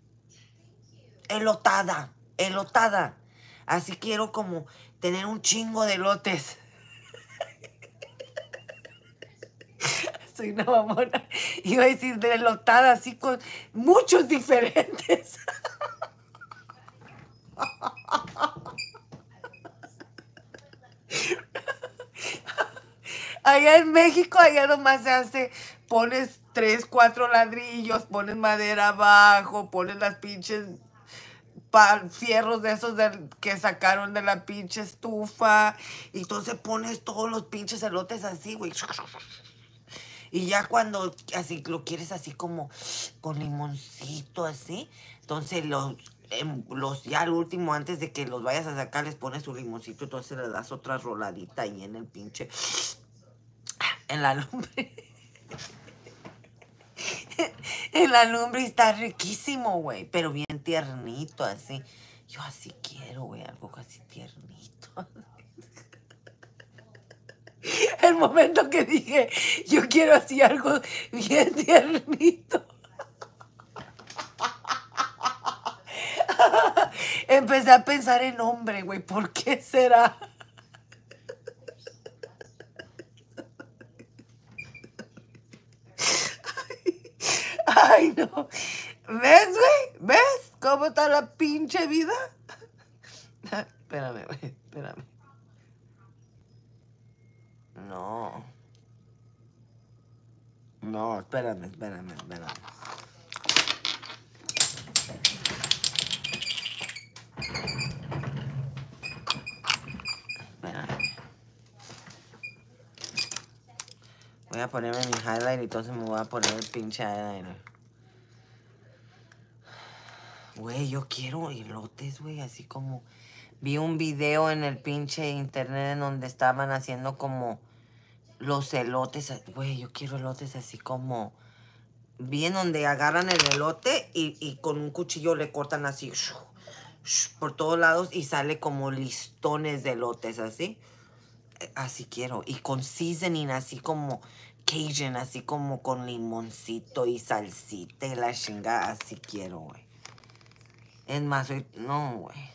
elotada. Elotada. Así quiero como tener un chingo de elotes. Soy una mamona. Iba a decir de elotada, así con muchos diferentes. Allá en México, allá nomás se hace, pones tres, cuatro ladrillos, pones madera abajo, pones las pinches pa- fierros de esos del- que sacaron de la pinche estufa. Y entonces pones todos los pinches elotes así, güey. Y ya cuando así lo quieres así como con limoncito así, entonces los, em, los ya al último, antes de que los vayas a sacar, les pones su limoncito, entonces le das otra roladita ahí en el pinche, en la lumbre. En la lumbre está riquísimo, güey, pero bien tiernito así. Yo así quiero, güey, algo así tiernito. El momento que dije, yo quiero así algo bien tiernito. Empecé a pensar en hombre, güey, ¿por qué será? Ay, no. ¿Ves, güey? ¿Ves cómo está la pinche vida? Espérame, güey, espérame. No. No, espérame, espérame, espérame. Espérame. Voy a ponerme mi highlight y entonces me voy a poner el pinche eyeliner. Güey, yo quiero elotes, güey, así como... Vi un video en el pinche internet en donde estaban haciendo como los elotes. Güey, yo quiero elotes así como... Vi en donde agarran el elote y, y con un cuchillo le cortan así shu, shu, por todos lados y sale como listones de elotes así. Así quiero. Y con seasoning así como Cajun, así como con limoncito y salsita y la chingada. Así quiero, güey. Es más, hoy- no, güey.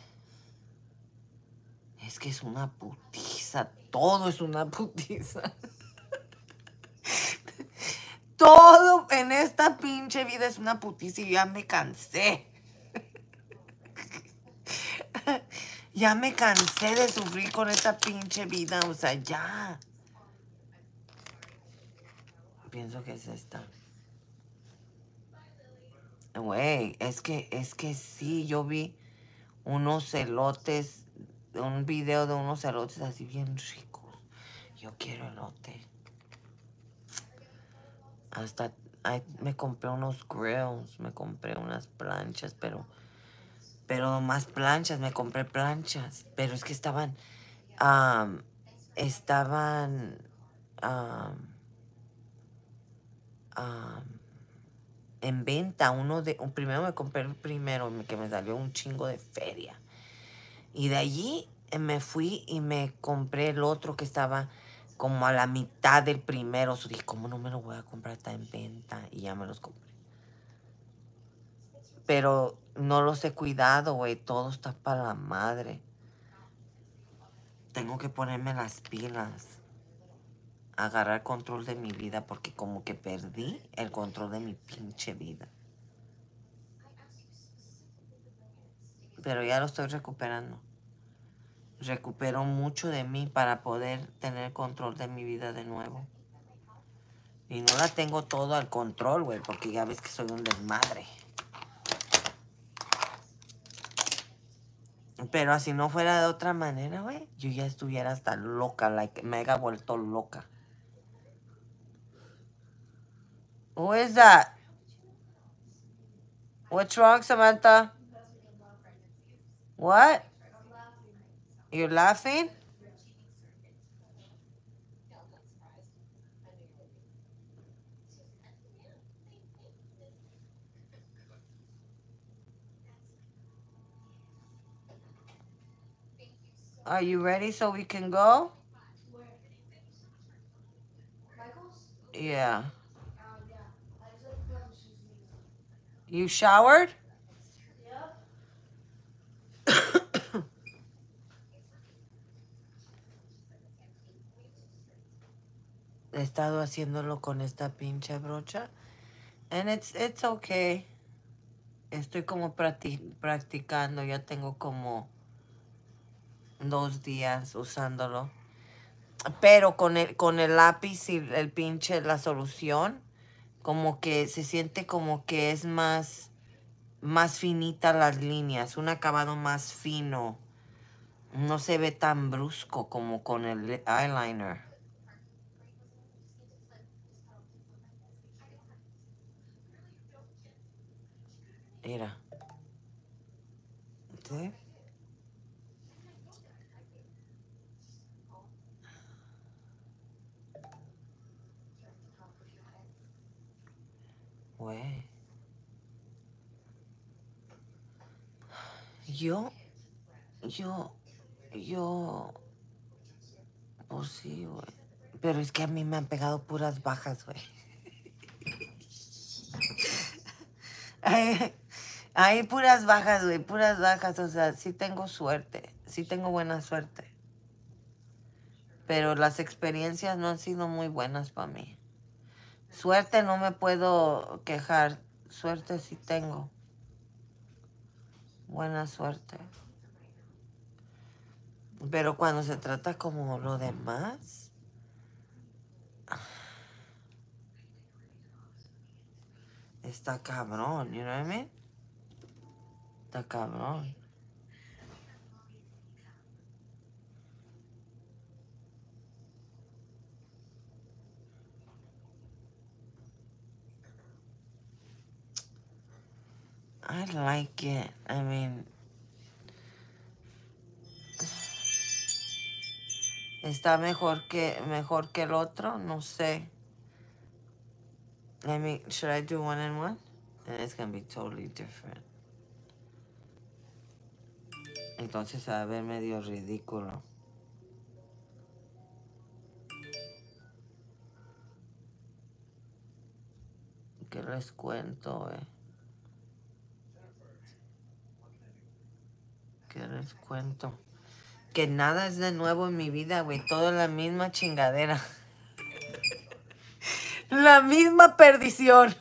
Es que es una putiza. Todo es una putiza. Todo en esta pinche vida es una putiza y ya me cansé. Ya me cansé de sufrir con esta pinche vida. O sea, ya. Pienso que es esta. Güey, es que, es que sí, yo vi unos elotes, un video de unos elotes así bien ricos. Yo quiero elote. Hasta ay, me compré unos grills, me compré unas planchas, pero, pero no más planchas, me compré planchas. Pero es que estaban, um, estaban, um, um, en venta. Uno de, un, primero me compré el primero, que me salió un chingo de feria. Y de allí me fui y me compré el otro que estaba como a la mitad del primero. So dije, ¿cómo no me lo voy a comprar? Está en venta. Y ya me los compré. Pero no los he cuidado, güey. Todo está para la madre. Tengo que ponerme las pilas. Agarrar control de mi vida porque como que perdí el control de mi pinche vida. Pero ya lo estoy recuperando. Recupero mucho de mí para poder tener control de mi vida de nuevo. Y no la tengo todo al control, güey, porque ya ves que soy un desmadre. Pero si no fuera de otra manera, güey, yo ya estuviera hasta loca, like, me haya vuelto loca. Who is that? What's wrong, Samantha? What? You're laughing? Are you ready so we can go? Yeah. You showered? He estado haciéndolo con esta pinche brocha. And it's, it's okay. Estoy como practi practicando. Ya tengo como dos días usándolo. Pero con el, con el lápiz y el pinche, la solución, como que se siente como que es más, más finita las líneas, un acabado más fino. No se ve tan brusco como con el eyeliner. Mira. ¿Sí? Güey. Yo, yo, yo, pues sí, güey. Pero es que a mí me han pegado puras bajas, güey. Hay, hay puras bajas, güey, puras bajas. O sea, sí tengo suerte, sí tengo buena suerte. Pero las experiencias no han sido muy buenas para mí. Suerte no me puedo quejar. Suerte sí tengo. Buena suerte. Pero cuando se trata como lo demás, está cabrón, you know what I mean? Está cabrón. I like it. I mean, está mejor que mejor que el otro, no sé. Let me, should I do one and one? And it's gonna be totally different. Entonces se va a ver medio ridículo. ¿Qué les cuento, eh? ¿Qué les cuento? Que nada es de nuevo en mi vida, güey. Todo es la misma chingadera. La misma perdición.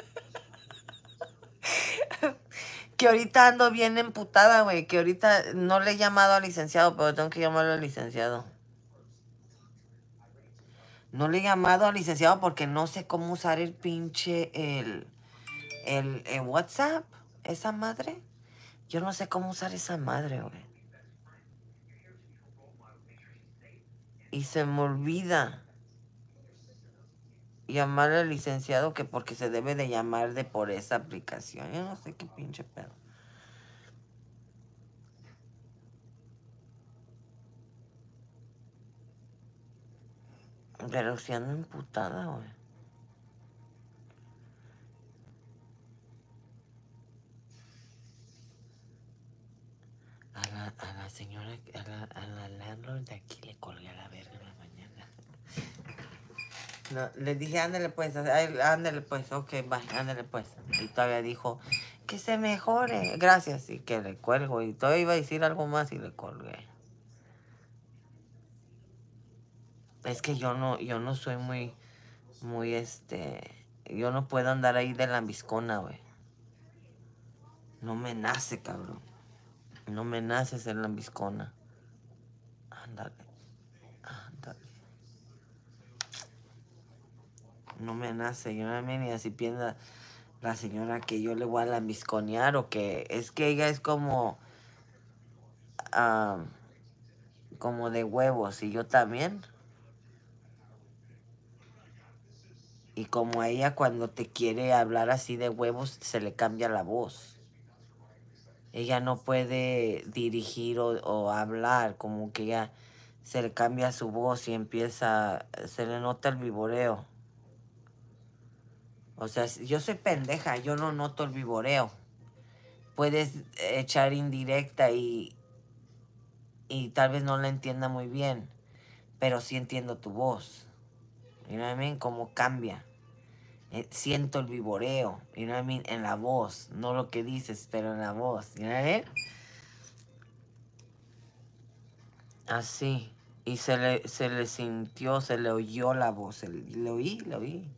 Que ahorita ando bien emputada, güey. Que ahorita no le he llamado al licenciado, pero tengo que llamarlo al licenciado. No le he llamado al licenciado porque no sé cómo usar el pinche, el, el, el WhatsApp. Esa madre. Yo no sé cómo usar esa madre, güey. Y se me olvida llamar al licenciado que porque se debe de llamar de por esa aplicación. Yo no sé qué pinche pedo. Pero si ando emputada, güey. A la, a la señora, a la, a la landlord de aquí le colgué a la verga en la mañana. No, le dije, ándale pues, ay, ándale pues, ok, bye, ándale pues. Y todavía dijo, que se mejore. Gracias, y que le cuelgo. Y todavía iba a decir algo más y le colgué. Es que yo no, yo no soy muy, muy este, yo no puedo andar ahí de lambiscona, güey. No me nace, cabrón. No me nace ser lambiscona. Ándale, ándale. No me nace, yo no me ni así piensa la señora que yo le voy a lambisconear o que es que ella es como, ah, como de huevos y yo también. Y como a ella cuando te quiere hablar así de huevos se le cambia la voz. Ella no puede dirigir o, o hablar, como que ella se le cambia su voz y empieza, se le nota el viboreo. O sea, yo soy pendeja, yo no noto el viboreo. Puedes echar indirecta y, y tal vez no la entienda muy bien, pero sí entiendo tu voz. You know what I mean? Cómo cambia. Eh, siento el viboreo, you know what I mean? En la voz, no lo que dices, pero en la voz, you know what I mean? Así. Y se le, se le sintió, se le oyó la voz, se le, le oí, le oí.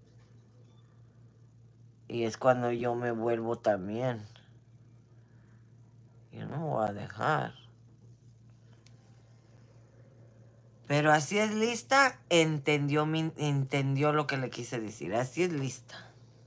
Y es cuando yo me vuelvo también. Yo no me voy a dejar. Pero así es lista, entendió, mi, entendió lo que le quise decir. Así es lista.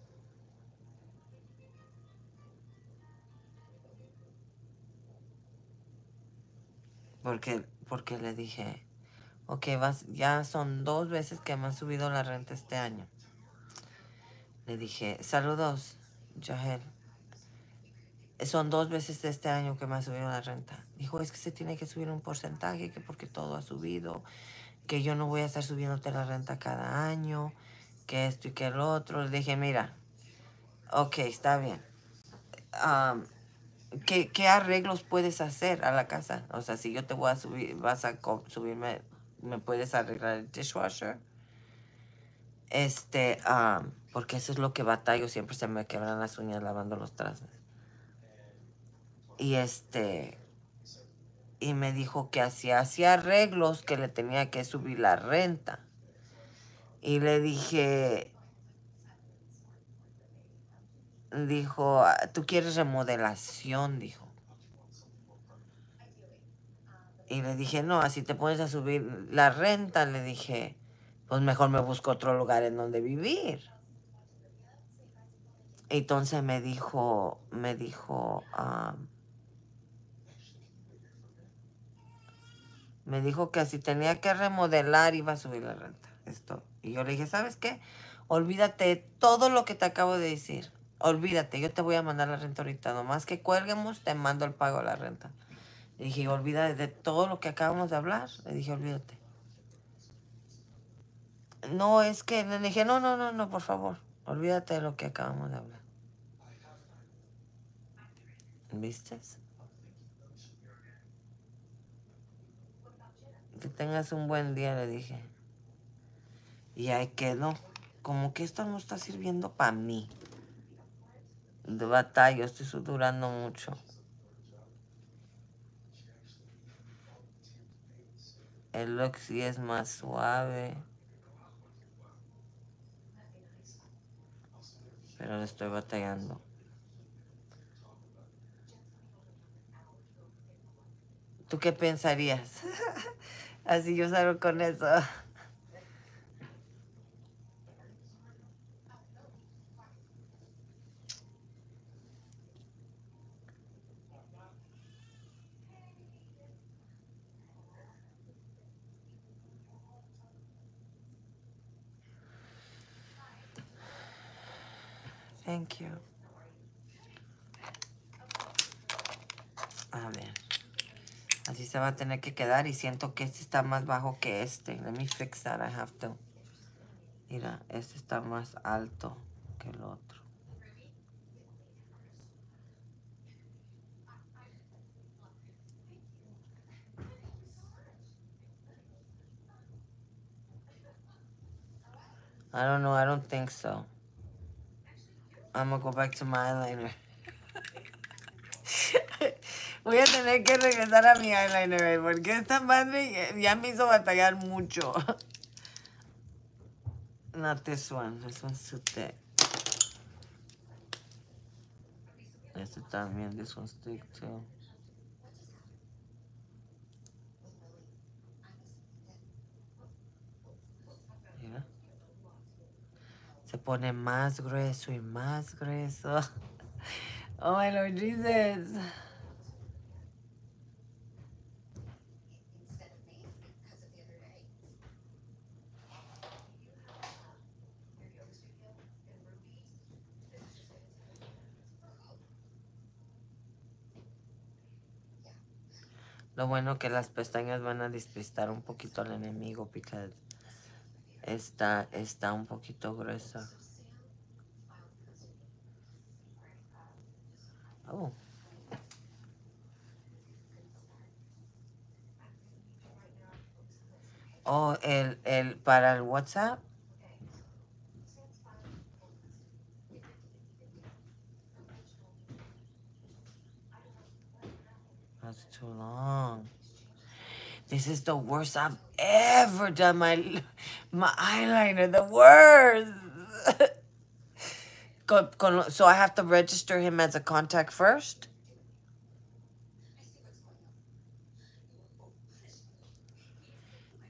Porque, porque le dije, ok, vas, ya son dos veces que me ha subido la renta este año. Le dije, saludos, Joel. Son dos veces este año que me ha subido la renta. Dijo, es que se tiene que subir un porcentaje, que porque todo ha subido, que yo no voy a estar subiéndote la renta cada año, que esto y que el otro. Le dije, mira, ok, está bien. Um, ¿qué, ¿Qué arreglos puedes hacer a la casa? O sea, si yo te voy a subir, vas a subirme, ¿me puedes arreglar el dishwasher? Este, um, porque eso es lo que batallo, siempre se me quebran las uñas lavando los trastes. Y este, y me dijo que hacía, hacía arreglos, que le tenía que subir la renta. Y le dije, dijo, ¿tú quieres remodelación? Dijo. Y le dije, no, así te pones a subir la renta. Le dije, pues mejor me busco otro lugar en donde vivir. Entonces me dijo, me dijo, um, me dijo que si tenía que remodelar iba a subir la renta. Esto. Y yo le dije, ¿sabes qué? Olvídate de todo lo que te acabo de decir. Olvídate, yo te voy a mandar la renta ahorita. Nomás que cuelguemos, te mando el pago de la renta. Le dije, olvídate de todo lo que acabamos de hablar. Le dije, olvídate. No, es que le dije, no, no, no, no, por favor. Olvídate de lo que acabamos de hablar. ¿Viste? Que tengas un buen día, le dije. Y ahí quedó. Como que esto no está sirviendo para mí. De batalla, estoy sudurando mucho. El look sí es más suave. Pero le estoy batallando. ¿Tú qué pensarías? Así yo salgo con eso. Thank you. A ver. Así se va a tener que quedar y siento que este está más bajo que este. Let me fix that. I have to. Mira, este está más alto que el otro. I don't know. I don't think so. I'm gonna go back to my eyeliner. Voy a tener que regresar a mi eyeliner, porque esta madre ya me hizo batallar mucho. Not this one. This one's too thick. Este también. This one's thick too. Mira. Se pone más grueso y más grueso. Oh my Lord Jesus. Lo bueno que las pestañas van a despistar un poquito al enemigo, porque está, está un poquito gruesa. Oh. Oh, el, el, para el WhatsApp. That's too long. This is the worst I've ever done my, my eyeliner. The worst. con, con, so I have to register him as a contact first?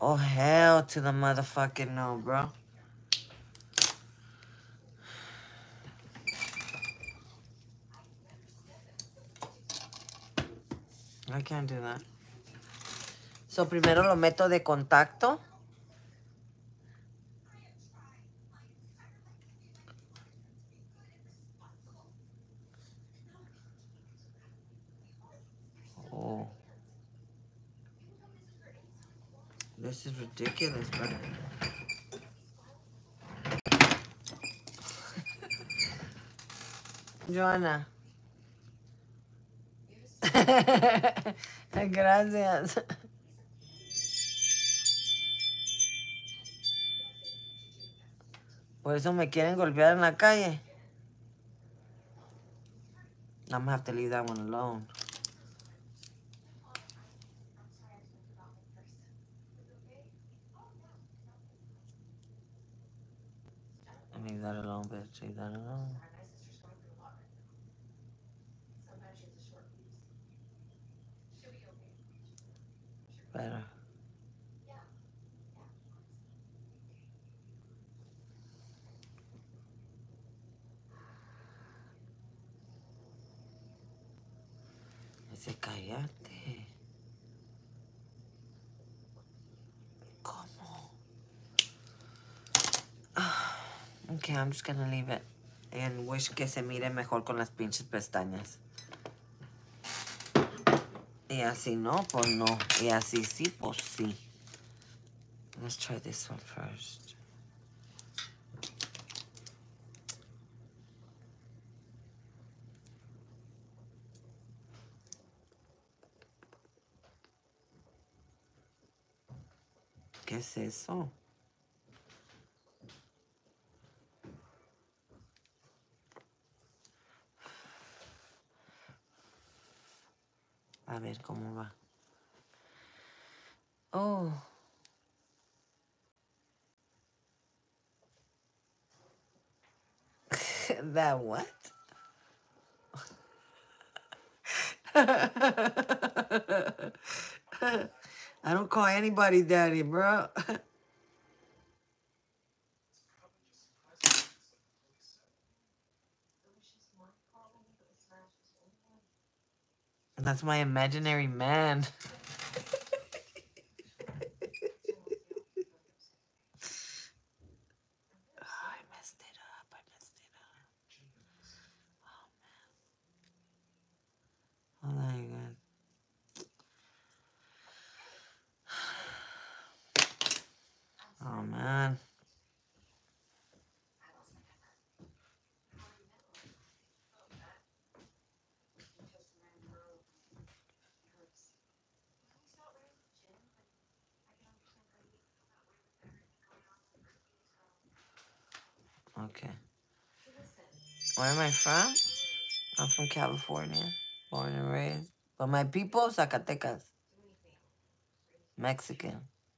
Oh, hell to the motherfucking no, bro. I can't do that. So, primero lo meto de contacto. Oh. This is ridiculous, bro. Joana. Gracias. Por eso me quieren golpear en la calle. I'm gonna have to leave that one alone. Leave that alone, bitch. Leave that alone. Better. Ese cállate. ¿Cómo? Okay, I'm just gonna leave it. And wish que se mire mejor con las pinches pestañas. Y así no, pues no. Y así sí, pues sí. Let's try this one first. ¿Qué es eso? A ver cómo va. Oh. That what? I don't call anybody daddy, bro. That's my imaginary man. Oh, I messed it up. I messed it up. Oh, man. Oh, my God. Oh, man. Okay. Where am I from? I'm from California. Born and raised. But my people, Zacatecas. Mexican.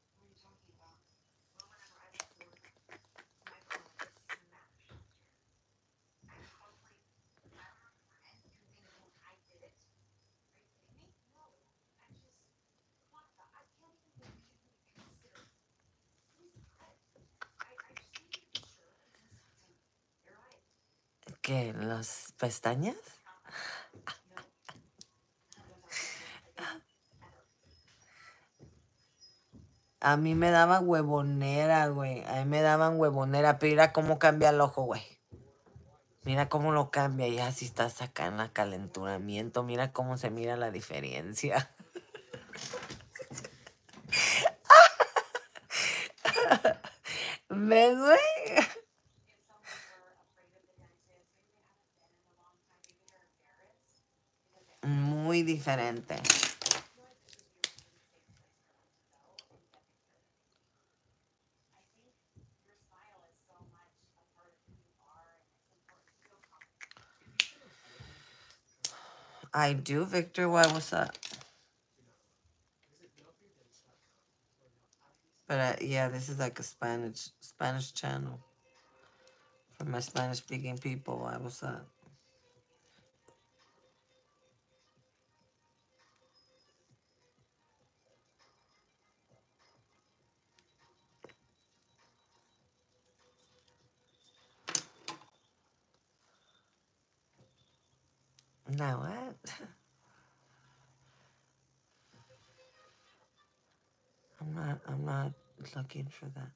¿Qué? ¿Las pestañas? A mí me daban huevonera, güey. A mí me daban huevonera, pero mira cómo cambia el ojo, güey. Mira cómo lo cambia. Ya si estás acá en acalenturamiento, mira cómo se mira la diferencia. ¿Ves, güey? Muy diferente. I do, Victor. Why? What's up? But uh, yeah, this is like a Spanish Spanish channel for my Spanish speaking people. Why? What's up? Now what? I'm not, I'm not looking for that.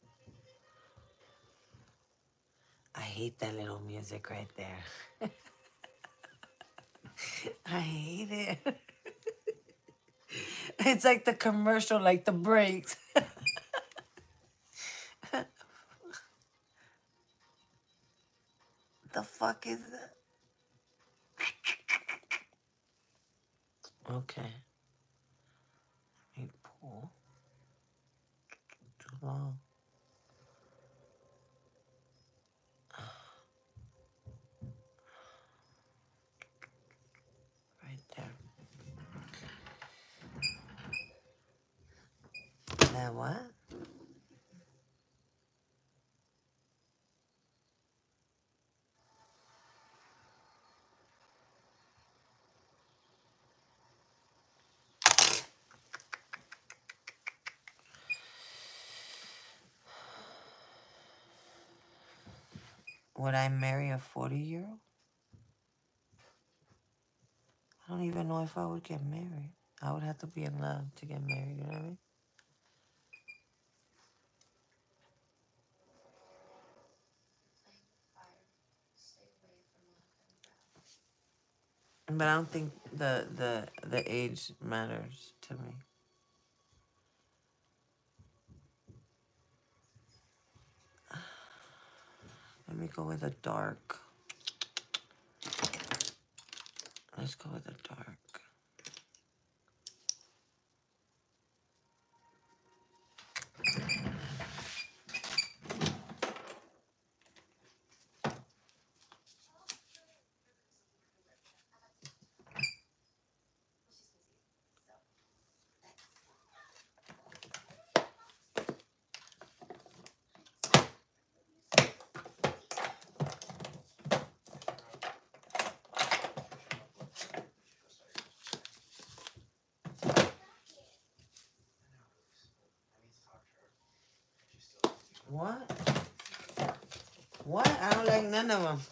I hate that little music right there. I hate it. It's like the commercial, like the brakes. The fuck is that? Okay. Let me pull. Too long. Right there. That what? Would I marry a forty-year-old? I don't even know if I would get married. I would have to be in love to get married, you know what I mean? But I don't think the the the age matters to me. Let me go with a dark. Let's go with a dark. What? What? I don't like none of them.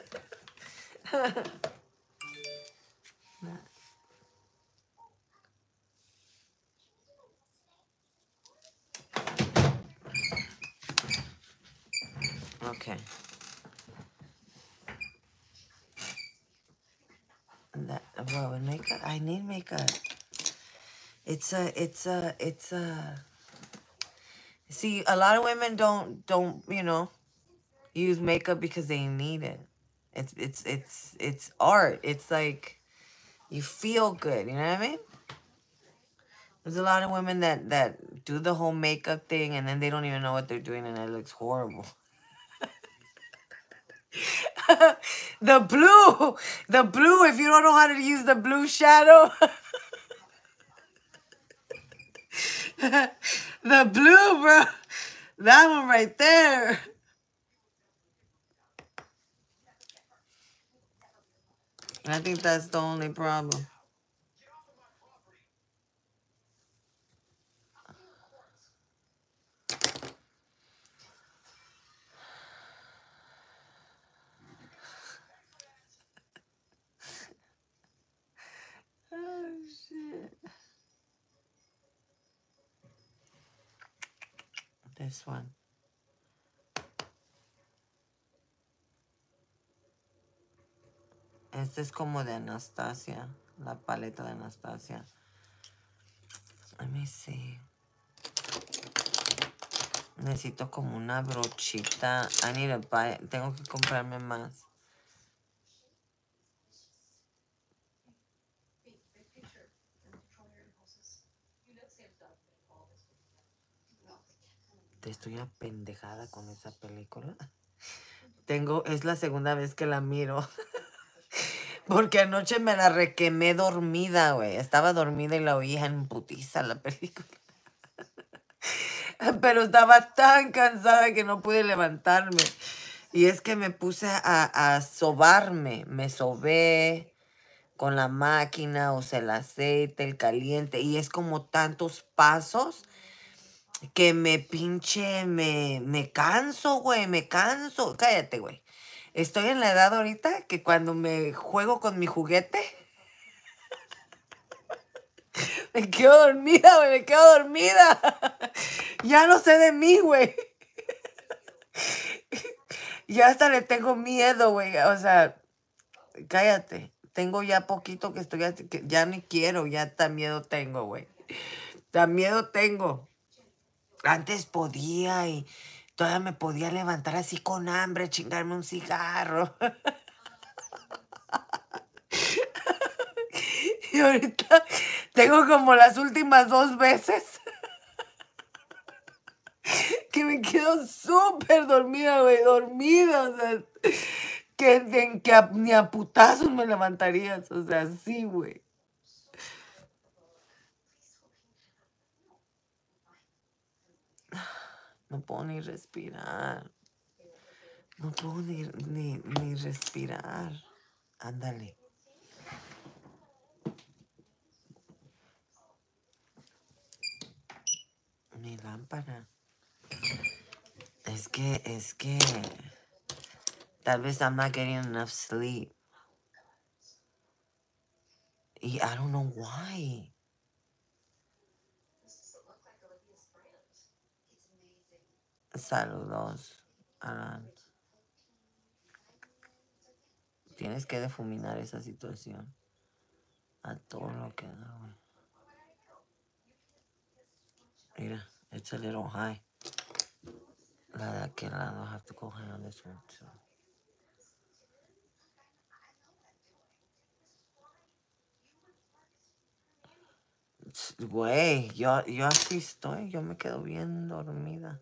Okay. That well, with makeup, I need makeup. It's a, it's a, it's a. See, a lot of women don't, don't, you know, use makeup because they need it. It's, it's, it's, it's art. It's like you feel good. You know what I mean? There's a lot of women that that do the whole makeup thing and then they don't even know what they're doing and it looks horrible. The blue, the blue. If you don't know how to use the blue shadow. The blue, bro. That one right there. I think that's the only problem. Oh, shit. This one. Este es como de Anastasia. La paleta de Anastasia. Let me see. Necesito como una brochita. I need to buy. Tengo que comprarme más. Te estoy apendejada con esa película. Tengo, es la segunda vez que la miro. Porque anoche me la requemé dormida, güey. Estaba dormida y la oía en putiza la película. Pero estaba tan cansada que no pude levantarme. Y es que me puse a, a sobarme. Me sobé con la máquina, o sea, el aceite, el caliente. Y es como tantos pasos que me pinche, me, me canso, güey, me canso. Cállate, güey. Estoy en la edad ahorita que cuando me juego con mi juguete, me quedo dormida, güey, me quedo dormida. Ya no sé de mí, güey. Ya hasta le tengo miedo, güey. O sea, cállate. Tengo ya poquito que estoy así, que ya ni quiero, ya tan miedo tengo, güey. Tan miedo tengo. Antes podía y todavía me podía levantar así con hambre, chingarme un cigarro. Y ahorita tengo como las últimas dos veces que me quedo súper dormida, güey, dormida, o sea, que, en que a- ni a putazos me levantarías, o sea, sí, güey. No puedo ni respirar, no puedo ni, ni, ni respirar. Ándale. Mi lámpara. Es que, es que, tal vez I'm not getting enough sleep. Y I don't know why. Saludos, Alan. Tienes que difuminar esa situación. A todo lo que da, güey. Mira, it's a little high. La de aquel lado, I have to go high on this one too. Güey, yo, yo así estoy, yo me quedo bien dormida.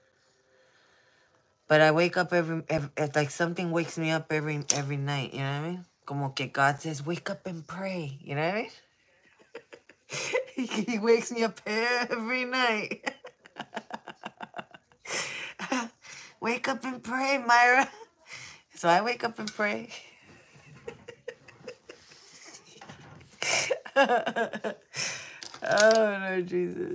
But I wake up every, every, it's like something wakes me up every every night, you know what I mean? Como que God says, wake up and pray, you know what I mean? He wakes me up every night. Wake up and pray, Myra. So I wake up and pray. Oh, no, Jesus.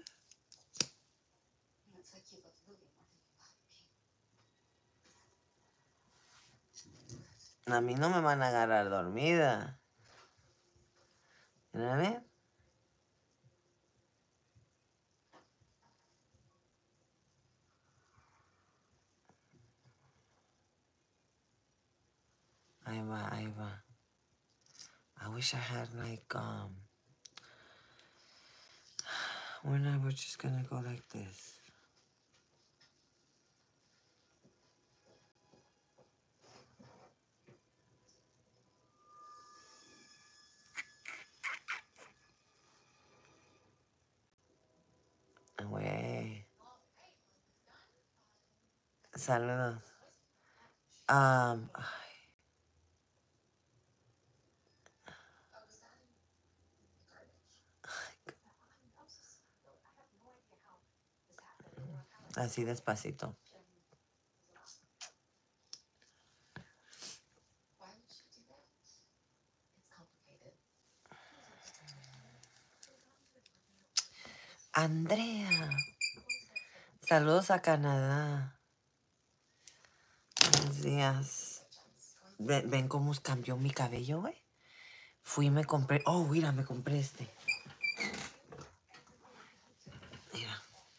A mí no me van a agarrar dormida. You know what I mean? Ahí va, ahí va. I wish I had like, um... when I was just gonna go like this. Güey. Saludos. Um, así despacito. Andrea. Saludos a Canadá. Buenos días. Ven, ven cómo cambió mi cabello, güey. Fui y me compré... Oh, mira, me compré este. Mira.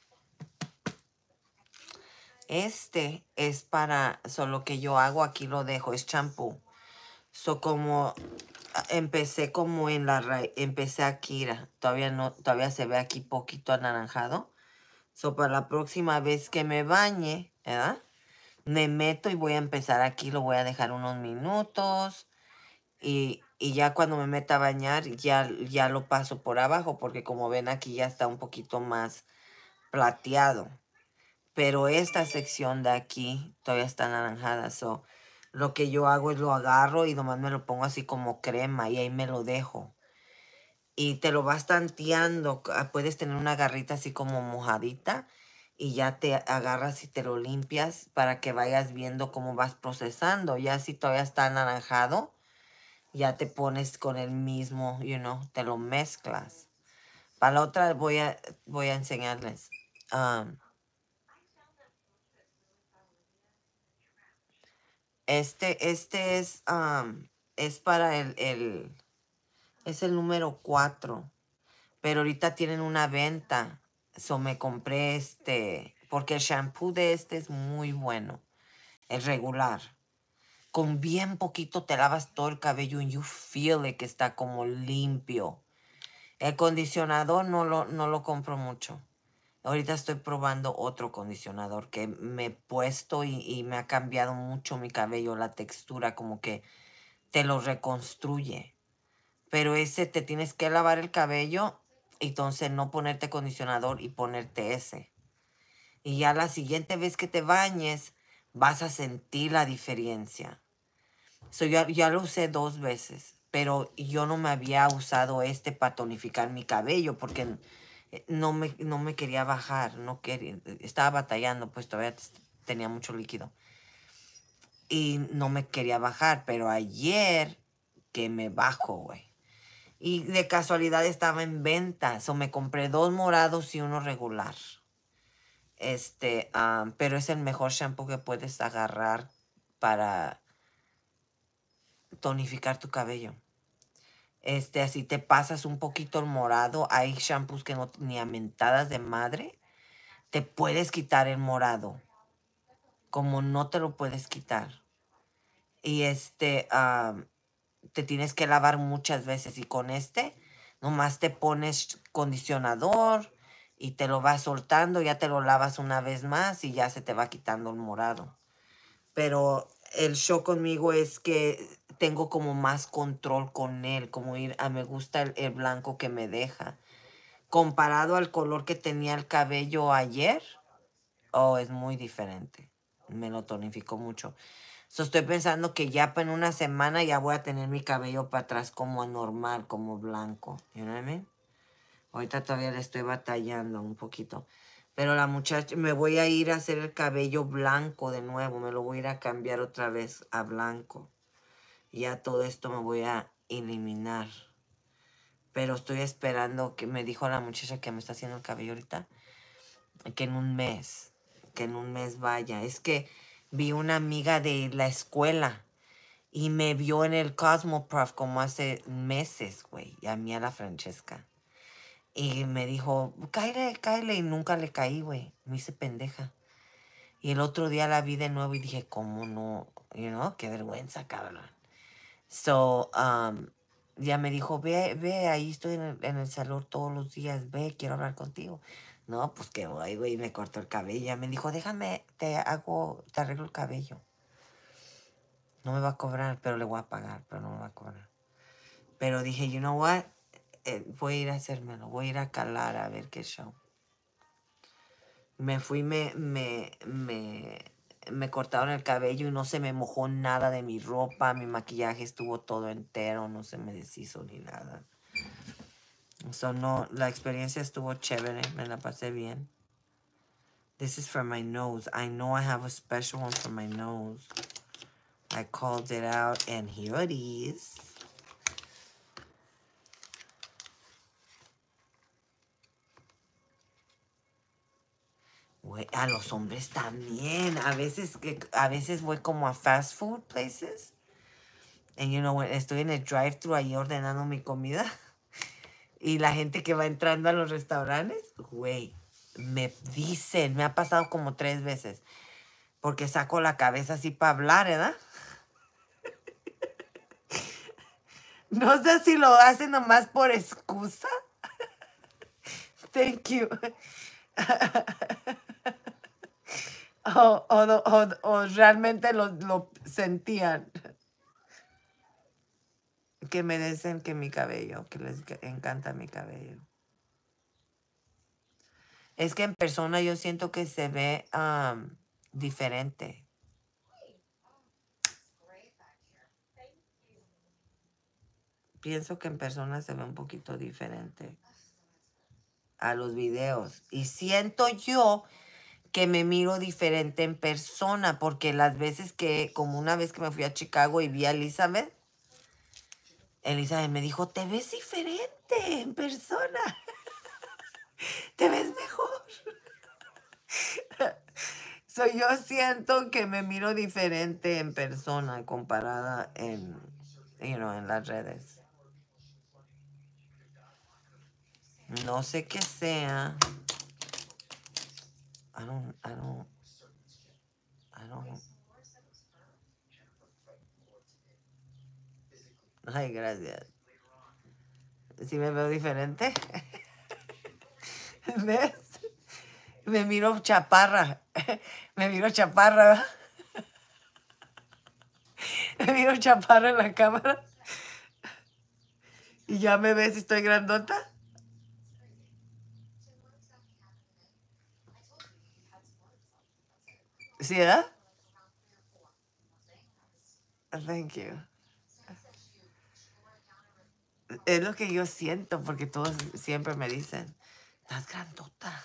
Este es para... Solo que yo hago, aquí lo dejo, es champú. So, como... Empecé como en la raíz... Empecé aquí, mira. Todavía no... Todavía se ve aquí poquito anaranjado. So, para la próxima vez que me bañe, ¿verdad? Me meto y voy a empezar aquí, lo voy a dejar unos minutos y, y ya cuando me meta a bañar ya, ya lo paso por abajo porque como ven aquí ya está un poquito más plateado. Pero esta sección de aquí todavía está anaranjada. So, lo que yo hago es lo agarro y nomás me lo pongo así como crema y ahí me lo dejo. Y te lo vas tanteando. ah, Puedes tener una garrita así como mojadita y ya te agarras y te lo limpias para que vayas viendo cómo vas procesando. Ya si todavía está anaranjado, ya te pones con el mismo, you know, te lo mezclas. Para la otra voy a, voy a enseñarles. Um, Este, este es, um, es para el, el, es el número cuatro. Pero ahorita tienen una venta. So me compré este, porque el shampoo de este es muy bueno. El regular. Con bien poquito te lavas todo el cabello y you feel it, que está como limpio. El condicionador no lo, no lo compro mucho. Ahorita estoy probando otro condicionador que me he puesto y, y me ha cambiado mucho mi cabello, la textura, como que te lo reconstruye. Pero ese te tienes que lavar el cabello, entonces no ponerte condicionador y ponerte ese. Y ya la siguiente vez que te bañes, vas a sentir la diferencia. So, ya, ya lo usé dos veces, pero yo no me había usado este para tonificar mi cabello porque no me, no me quería bajar, no quería, estaba batallando, pues todavía tenía mucho líquido. Y no me quería bajar, pero ayer que me bajo, güey. Y de casualidad estaba en venta, so me compré dos morados y uno regular. Este, um, pero es el mejor shampoo que puedes agarrar para tonificar tu cabello. Este, así te pasas un poquito el morado. Hay shampoos que no, ni a mentadas de madre, te puedes quitar el morado. Como no te lo puedes quitar. Y este, um, te tienes que lavar muchas veces. Y con este, nomás te pones condicionador y te lo vas soltando. Ya te lo lavas una vez más y ya se te va quitando el morado. Pero el show conmigo es que tengo como más control con él, como ir a me gusta el, el blanco que me deja. Comparado al color que tenía el cabello ayer, oh, es muy diferente. Me lo tonificó mucho. So, estoy pensando que ya en una semana ya voy a tener mi cabello para atrás como normal, como blanco. You know what I mean? Ahorita todavía le estoy batallando un poquito. Pero la muchacha, me voy a ir a hacer el cabello blanco de nuevo. Me lo voy a ir a cambiar otra vez a blanco. Y ya todo esto me voy a eliminar. Pero estoy esperando que me dijo la muchacha que me está haciendo el cabello ahorita. Que en un mes. Que en un mes vaya. Es que vi una amiga de la escuela. Y me vio en el Cosmoprof como hace meses, güey. Y a mí a la Francesca. Y me dijo, cáele, cáele. Y nunca le caí, güey. Me hice pendeja. Y el otro día la vi de nuevo y dije, ¿cómo no? You know, qué vergüenza, cabrón. So, um, ya me dijo, ve, ve, ahí estoy en el, en el salón todos los días. Ve, quiero hablar contigo. No, pues que voy, güey. Me cortó el cabello. Ya me dijo, déjame, te hago, te arreglo el cabello. No me va a cobrar, pero le voy a pagar, pero no me va a cobrar. Pero dije, you know what? Eh, voy a ir a hacérmelo. Voy a ir a calar a ver qué show. Me fui, me, me, me, me cortaron el cabello y no se me mojó nada de mi ropa. Mi maquillaje estuvo todo entero, no se me deshizo ni nada. So, no, la experiencia estuvo chévere, me la pasé bien. This is for my nose. I know I have a special one for my nose. I called it out and here it is. Güey, a los hombres también. A veces, que, a veces voy como a fast food places. And you know, estoy en el drive-thru ahí ordenando mi comida. Y la gente que va entrando a los restaurantes, güey, me dicen, me ha pasado como tres veces. Porque saco la cabeza así para hablar, ¿verdad? No sé si lo hacen nomás por excusa. Thank you. o, o, o, o realmente lo, lo sentían. Que me dicen que mi cabello, que les encanta mi cabello. Es que en persona yo siento que se ve um, diferente. Pienso que en persona se ve un poquito diferente a los videos. Y siento yo que me miro diferente en persona, porque las veces que, como una vez que me fui a Chicago y vi a Elizabeth, Elizabeth me dijo, te ves diferente en persona. Te ves mejor. So, yo siento que me miro diferente en persona comparada en, you know, en las redes. No sé qué sea. I don't, I don't, I don't. Ay, gracias. ¿Sí me veo diferente? ¿Ves? Me miro chaparra. Me miro chaparra, ¿verdad? Me miro chaparra en la cámara. Y ya me ves si estoy grandota. ¿Sí, verdad? Thank you. Es lo que yo siento, porque todos siempre me dicen, estás grandota.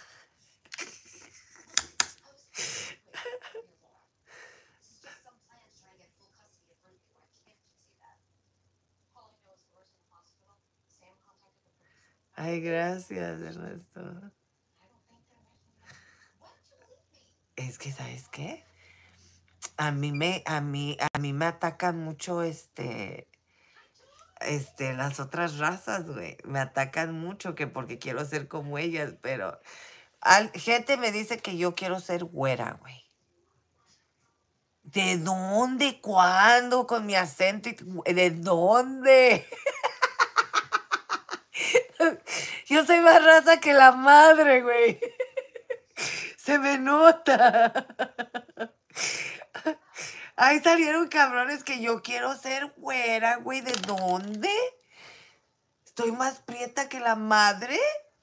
Ay, gracias, Ernesto. Es que, ¿sabes qué? A mí me, a mí, a mí me atacan mucho este, este, las otras razas, güey. Me atacan mucho que porque quiero ser como ellas, pero al, gente me dice que yo quiero ser güera, güey. ¿De dónde? ¿Cuándo? Con mi acento. y- ¿De dónde? Yo soy más raza que la madre, güey. Se me nota. Ahí salieron cabrones que yo quiero ser güera, güey. ¿De dónde? ¿Estoy más prieta que la madre?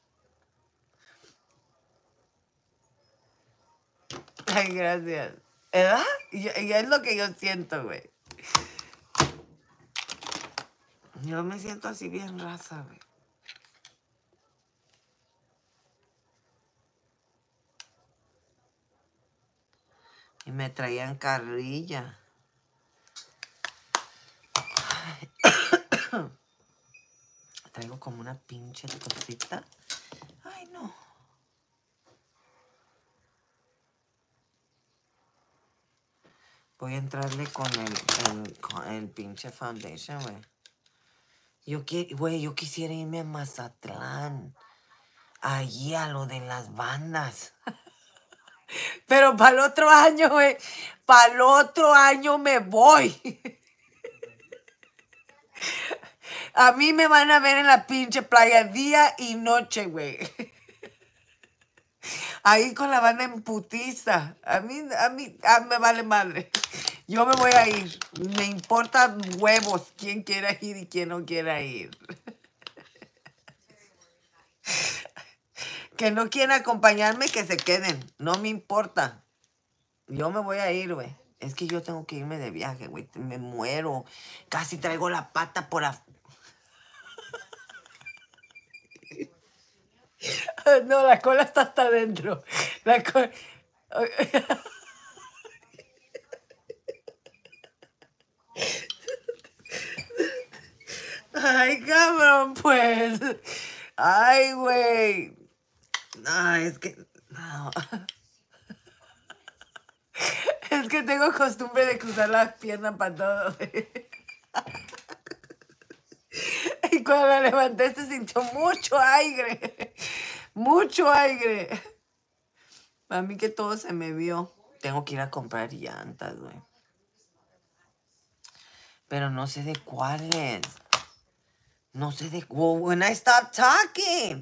Ay, gracias. ¿Verdad? Y, y es lo que yo siento, güey. Yo me siento así bien raza, güey. Y me traían carrilla. Traigo como una pinche cosita. Ay, no. Voy a entrarle con el, el, con el pinche foundation, güey. Yo, qui- güey, yo quisiera irme a Mazatlán. Allí a lo de las bandas. Pero para el otro año, güey. Para el otro año me voy. A mí me van a ver en la pinche playa día y noche, güey. Ahí con la banda en putiza. A mí, a mí, a mí me vale madre. Yo me voy a ir. Me importan huevos quién quiera ir y quién no quiera ir. Que no quieran acompañarme, que se queden. No me importa. Yo me voy a ir, güey. Es que yo tengo que irme de viaje, güey. Me muero. Casi traigo la pata por afuera. No, la cola está hasta adentro. La cola... Ay, cabrón, pues. Ay, güey. No, es que... No. Es que tengo costumbre de cruzar las piernas para todo, güey. Y cuando la levanté se sintió mucho aire. Mucho aire. A mí que todo se me vio. Tengo que ir a comprar llantas, güey. Pero no sé de cuáles. No sé de... Well, when I stop talking.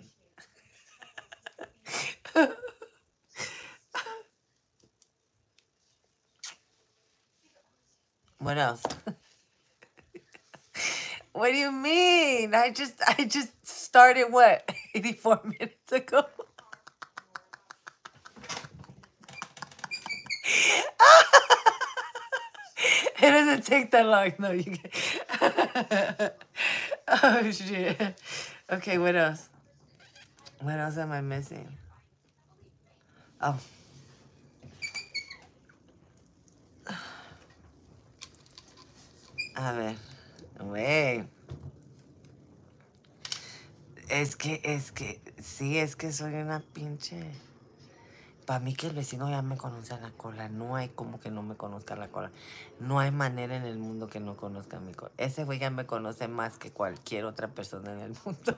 What else? What do you mean? I just I just started what? eighty-four minutes ago. It doesn't take that long. No, you can... Oh, shit. Okay, what else? What else am I missing? Oh. A ver. Güey. Es que, es que, sí, es que soy una pinche... Para mí que el vecino ya me conoce a la cola. No hay como que no me conozca la cola. No hay manera en el mundo que no conozca mi cola. Ese güey ya me conoce más que cualquier otra persona en el mundo.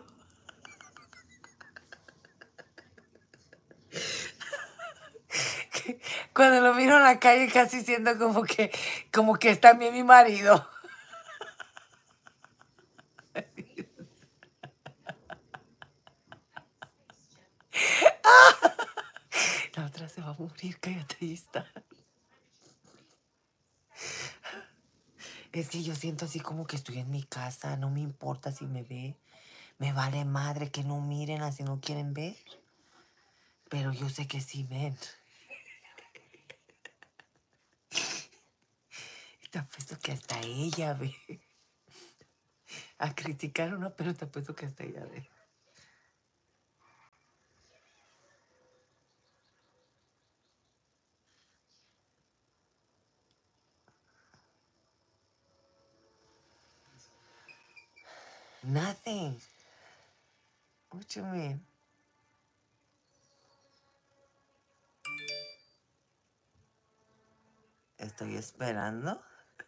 Cuando lo miro en la calle casi siento como que, como que es también mi marido. La otra se va a morir, cállate, ahí está. Es que yo siento así como que estoy en mi casa, no me importa si me ve. Me vale madre que no miren así no quieren ver. Pero yo sé que sí ven. Te apuesto que hasta ella ve. A criticar o no, pero te apuesto que hasta ella ve. Nothing. What you mean? Estoy esperando.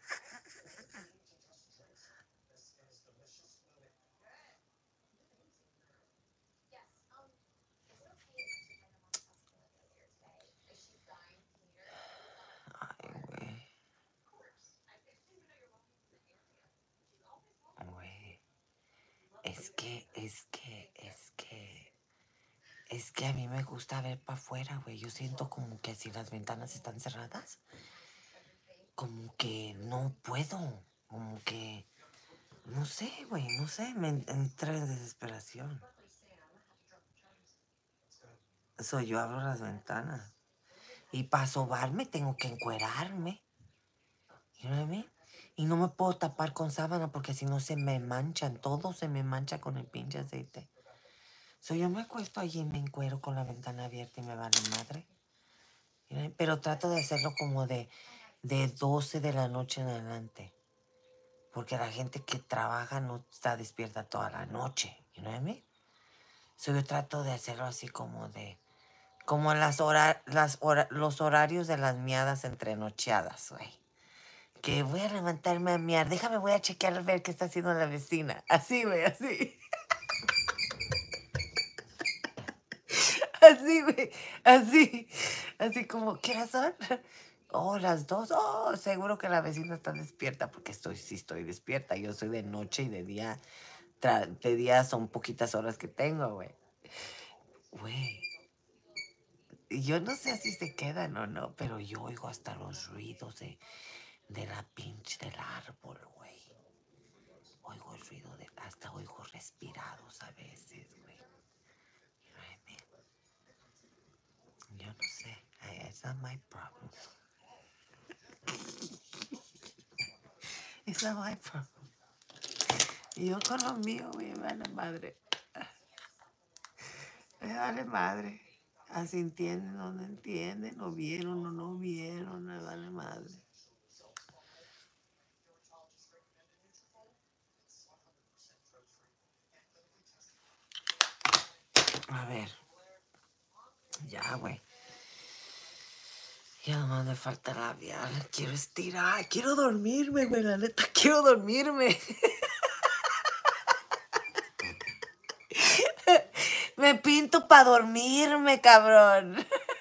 Ay, güey. Güey. Es que, es que, es que... Es que a mí me gusta ver para afuera, güey. Yo siento como que si las ventanas están cerradas, como que no puedo. Como que... No sé, güey, no sé. Me en- entra en desesperación. Eso yo abro las ventanas. Y para sobarme tengo que encuerarme. You know what I mean? Y no me puedo tapar con sábana porque si no se me manchan. Todo se me mancha con el pinche aceite. So yo me acuesto allí y me encuero con la ventana abierta y me vale madre. You know what I mean? Pero trato de hacerlo como de, de doce de la noche en adelante. Porque la gente que trabaja no está despierta toda la noche. You know what I mean? So yo trato de hacerlo así como de... Como las hora, las hora, los horarios de las miadas entrenocheadas, güey. Que voy a levantarme a miar. Déjame, voy a chequear a ver qué está haciendo la vecina. Así, güey, así. Así, güey. Así. Así como, ¿qué horas son? Oh, las dos. Oh, seguro que la vecina está despierta porque estoy, sí estoy despierta. Yo soy de noche y de día. Tra- de día son poquitas horas que tengo, güey. Güey. Yo no sé si se quedan o no, pero yo oigo hasta los ruidos de, de la pinche del árbol, güey. Oigo el ruido de... Hasta oigo respirados a veces, güey. Ay, man. Yo no sé. I- It's not my problem. It's not my problem. Y yo con lo mío, güey, me vale madre. Me vale madre. Así entienden o no entienden, o vieron o no vieron, me vale madre. A ver. Ya, güey. Ya nomás me falta labial. Quiero estirar. Quiero dormirme, güey. La neta, quiero dormirme. Me pinto para dormirme, cabrón.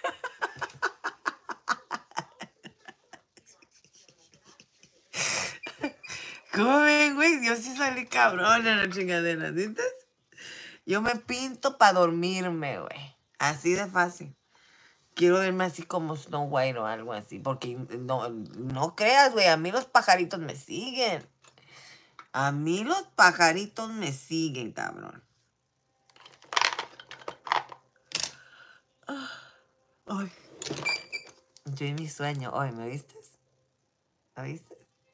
¿Cómo ven, güey? Yo sí salí cabrón en la chingadera, ¿sientes? Yo me pinto para dormirme, güey. Así de fácil. Quiero verme así como Snow White o algo así. Porque no, no creas, güey. A mí los pajaritos me siguen. A mí los pajaritos me siguen, cabrón. Ay. Yo y mi sueño. Oye, ¿me viste? ¿Me viste?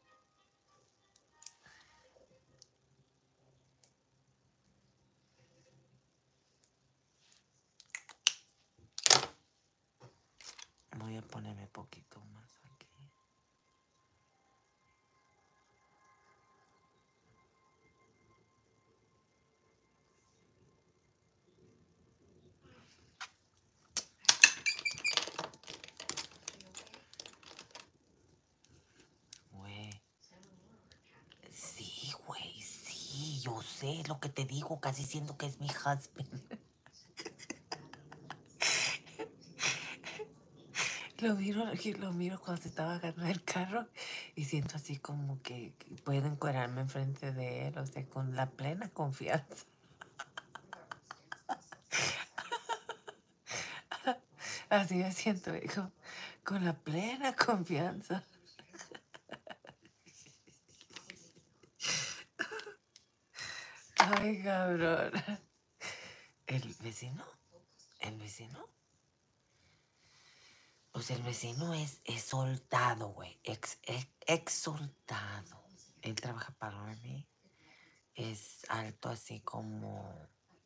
Voy a ponerme poquito más aquí. yo sé lo que te digo, casi siento que es mi husband. Lo miro, lo miro cuando se está bajando del carro y siento así como que, que puedo encuadrarme enfrente de él, o sea, con la plena confianza. Así me siento, hijo, con la plena confianza. Ay, cabrón. El vecino, el vecino, pues el vecino es, es soldado, güey, ex, ex, ex soldado. Él trabaja para el Army, es alto así como,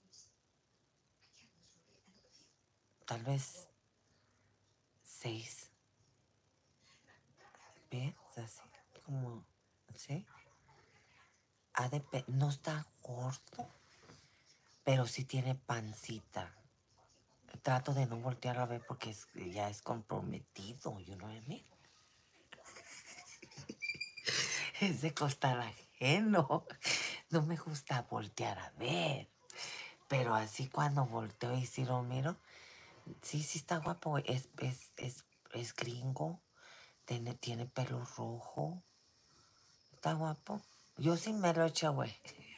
tal vez seis pies, así, como, ¿sí? Ha de pe- no está gordo, pero sí tiene pancita. Trato de no voltear a ver porque es- ya es comprometido, you know what I mean? Es de costar ajeno. No me gusta voltear a ver. Pero así cuando volteo y sí lo miro, sí, sí está guapo, güey. Es, es, es, es gringo, tiene, tiene pelo rojo. Está guapo. Yo sí me lo echo, güey.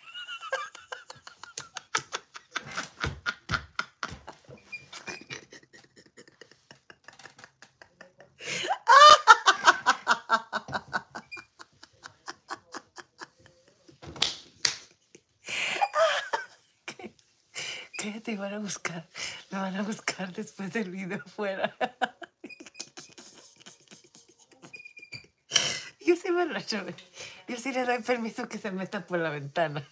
¿Qué te van a buscar? Me van a buscar después del video fuera. Yo sí me lo echo, güey. Yo sí le doy permiso que se meta por la ventana.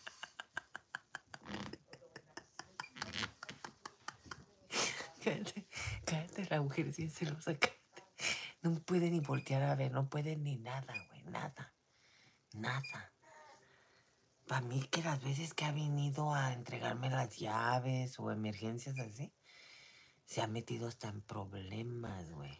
Cállate, cállate, la mujer es bien celosa, cállate. No puede ni voltear a ver, no puede ni nada, güey, nada, nada. Para mí que las veces que ha venido a entregarme las llaves o emergencias así, se ha metido hasta en problemas, güey.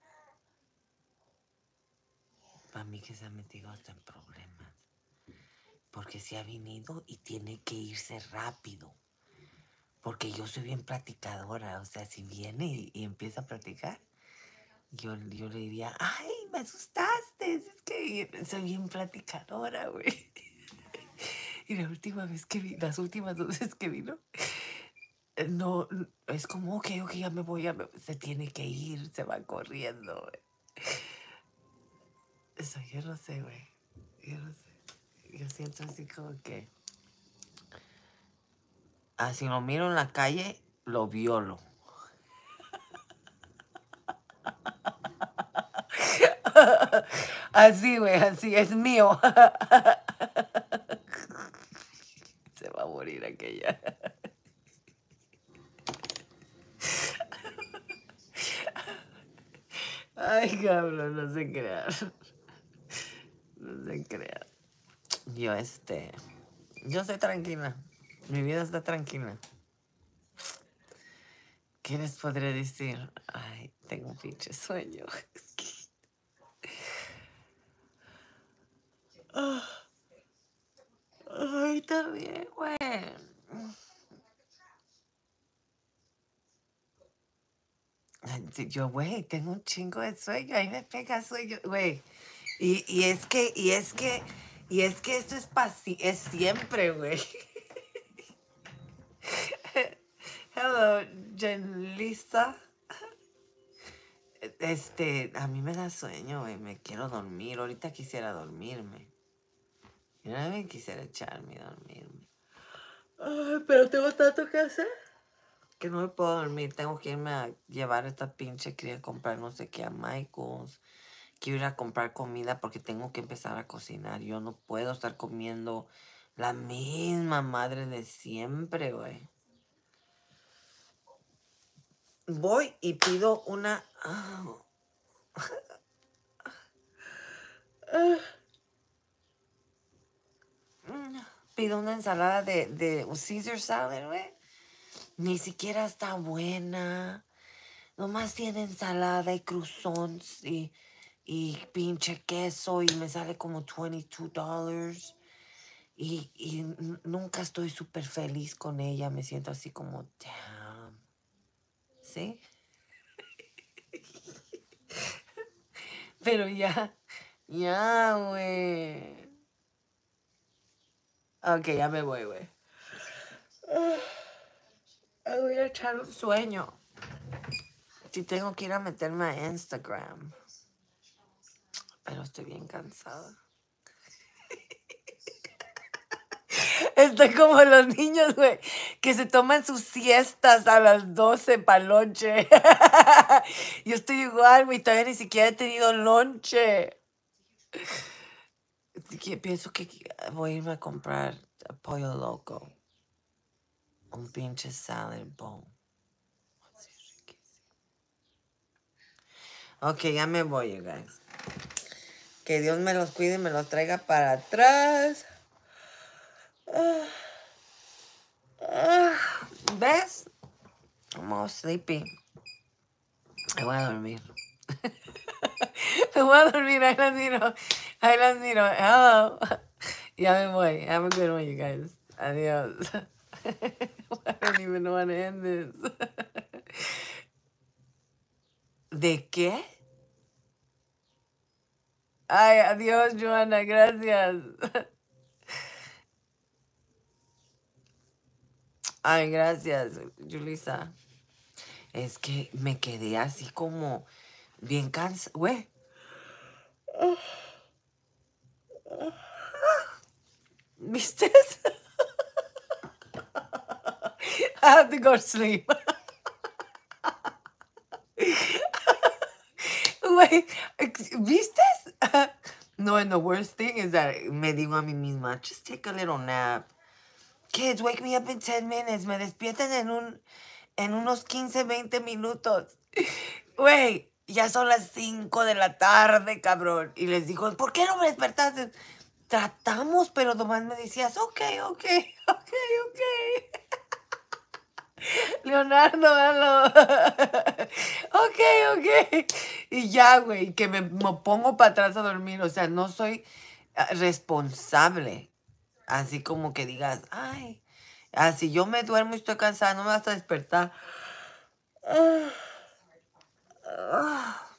Para mí que se ha metido hasta en problemas. Porque se ha venido y tiene que irse rápido. Porque yo soy bien platicadora, o sea, si viene y, y empieza a platicar, yo, yo le diría, ay, me asustaste, es que soy bien platicadora, güey. Y la última vez que vi, las últimas dos veces que vino, eh, no, n- es como, ok, ok, ya me voy, ya me- se tiene que ir, se va corriendo, güey. Eso, yo no sé, güey, yo no sé. Yo siento así como que, ah, si lo miro en la calle, lo violo. Así, güey, así, es mío. Se va a morir aquella. Ay, cabrón, no se crean. No se crean. Yo, este, yo estoy tranquila. Mi vida está tranquila. ¿Qué les podré decir? Ay, tengo un pinche sueño. Ay, también, güey. Ay, sí, yo, güey, tengo un chingo de sueño. Ahí me pega sueño, güey. Y, y es que, y es que, y es que esto es pasi es siempre, güey. Hello, Jenlisa. Este, a mí me da sueño, güey. Me quiero dormir. Ahorita quisiera dormirme. Yo también quisiera echarme y dormirme. Ay, pero tengo tanto que hacer que no me puedo dormir. Tengo que irme a llevar a esta pinche cría a comprar no sé qué a Michael's. Quiero ir a comprar comida porque tengo que empezar a cocinar. Yo no puedo estar comiendo la misma madre de siempre, güey. Voy y pido una... ah, ah, mm, pido una ensalada de, de un Caesar salad, güey. Ni siquiera está buena. Nomás tiene ensalada y croissants y, y pinche queso y me sale como veintidós dólares. Y, y nunca estoy súper feliz con ella. Me siento así como, damn. ¿Sí? Pero ya, ya, güey. Ok, ya me voy, güey. Voy a echar un sueño. Si tengo que ir a meterme a Instagram. Pero estoy bien cansada. Estoy como los niños, güey, que se toman sus siestas a las doce para lonche. Yo estoy igual, güey, todavía ni siquiera he tenido lonche. Pienso que voy a irme a comprar pollo loco. Un pinche salad bowl. Ok, ya me voy, you guys. Que Dios me los cuide y me los traiga para atrás. Uh, uh, ¿Ves? I'm all sleepy. Me voy a dormir. Me voy a dormir. Ahí las miro. Ahí las miro. Hello. Ya me voy. Have a good one, you guys. Adiós. I don't even want to end this. ¿De qué? Ay, adiós, Joana. Gracias. Ay, gracias, Julissa. Es que me quedé así como bien cansada. Güey. ¿Viste? I have to go to sleep. Güey, ¿viste? No, and the worst thing is that me digo a mí misma, just take a little nap. Kids, wake me up in ten minutes. Me despiertan en un en unos quince, veinte minutos. Güey, ya son las cinco de la tarde, cabrón. Y les digo, ¿por qué no me despertaste? Tratamos, pero nomás me decías, ok, ok, ok, ok. Leonardo, hello. Ok, ok. Y ya, güey, que me, me pongo para atrás a dormir. O sea, no soy ah, responsable. Así como que digas, ay, así yo me duermo y estoy cansada, no me vas a despertar. Ah, ah.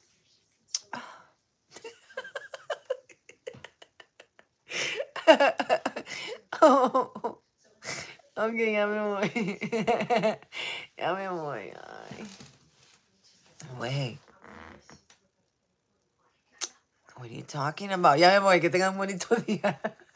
Oh. Ok, ya me voy. Ya me voy. Ay. Güey. What are you talking about? Ya me voy, que tengan un bonito día.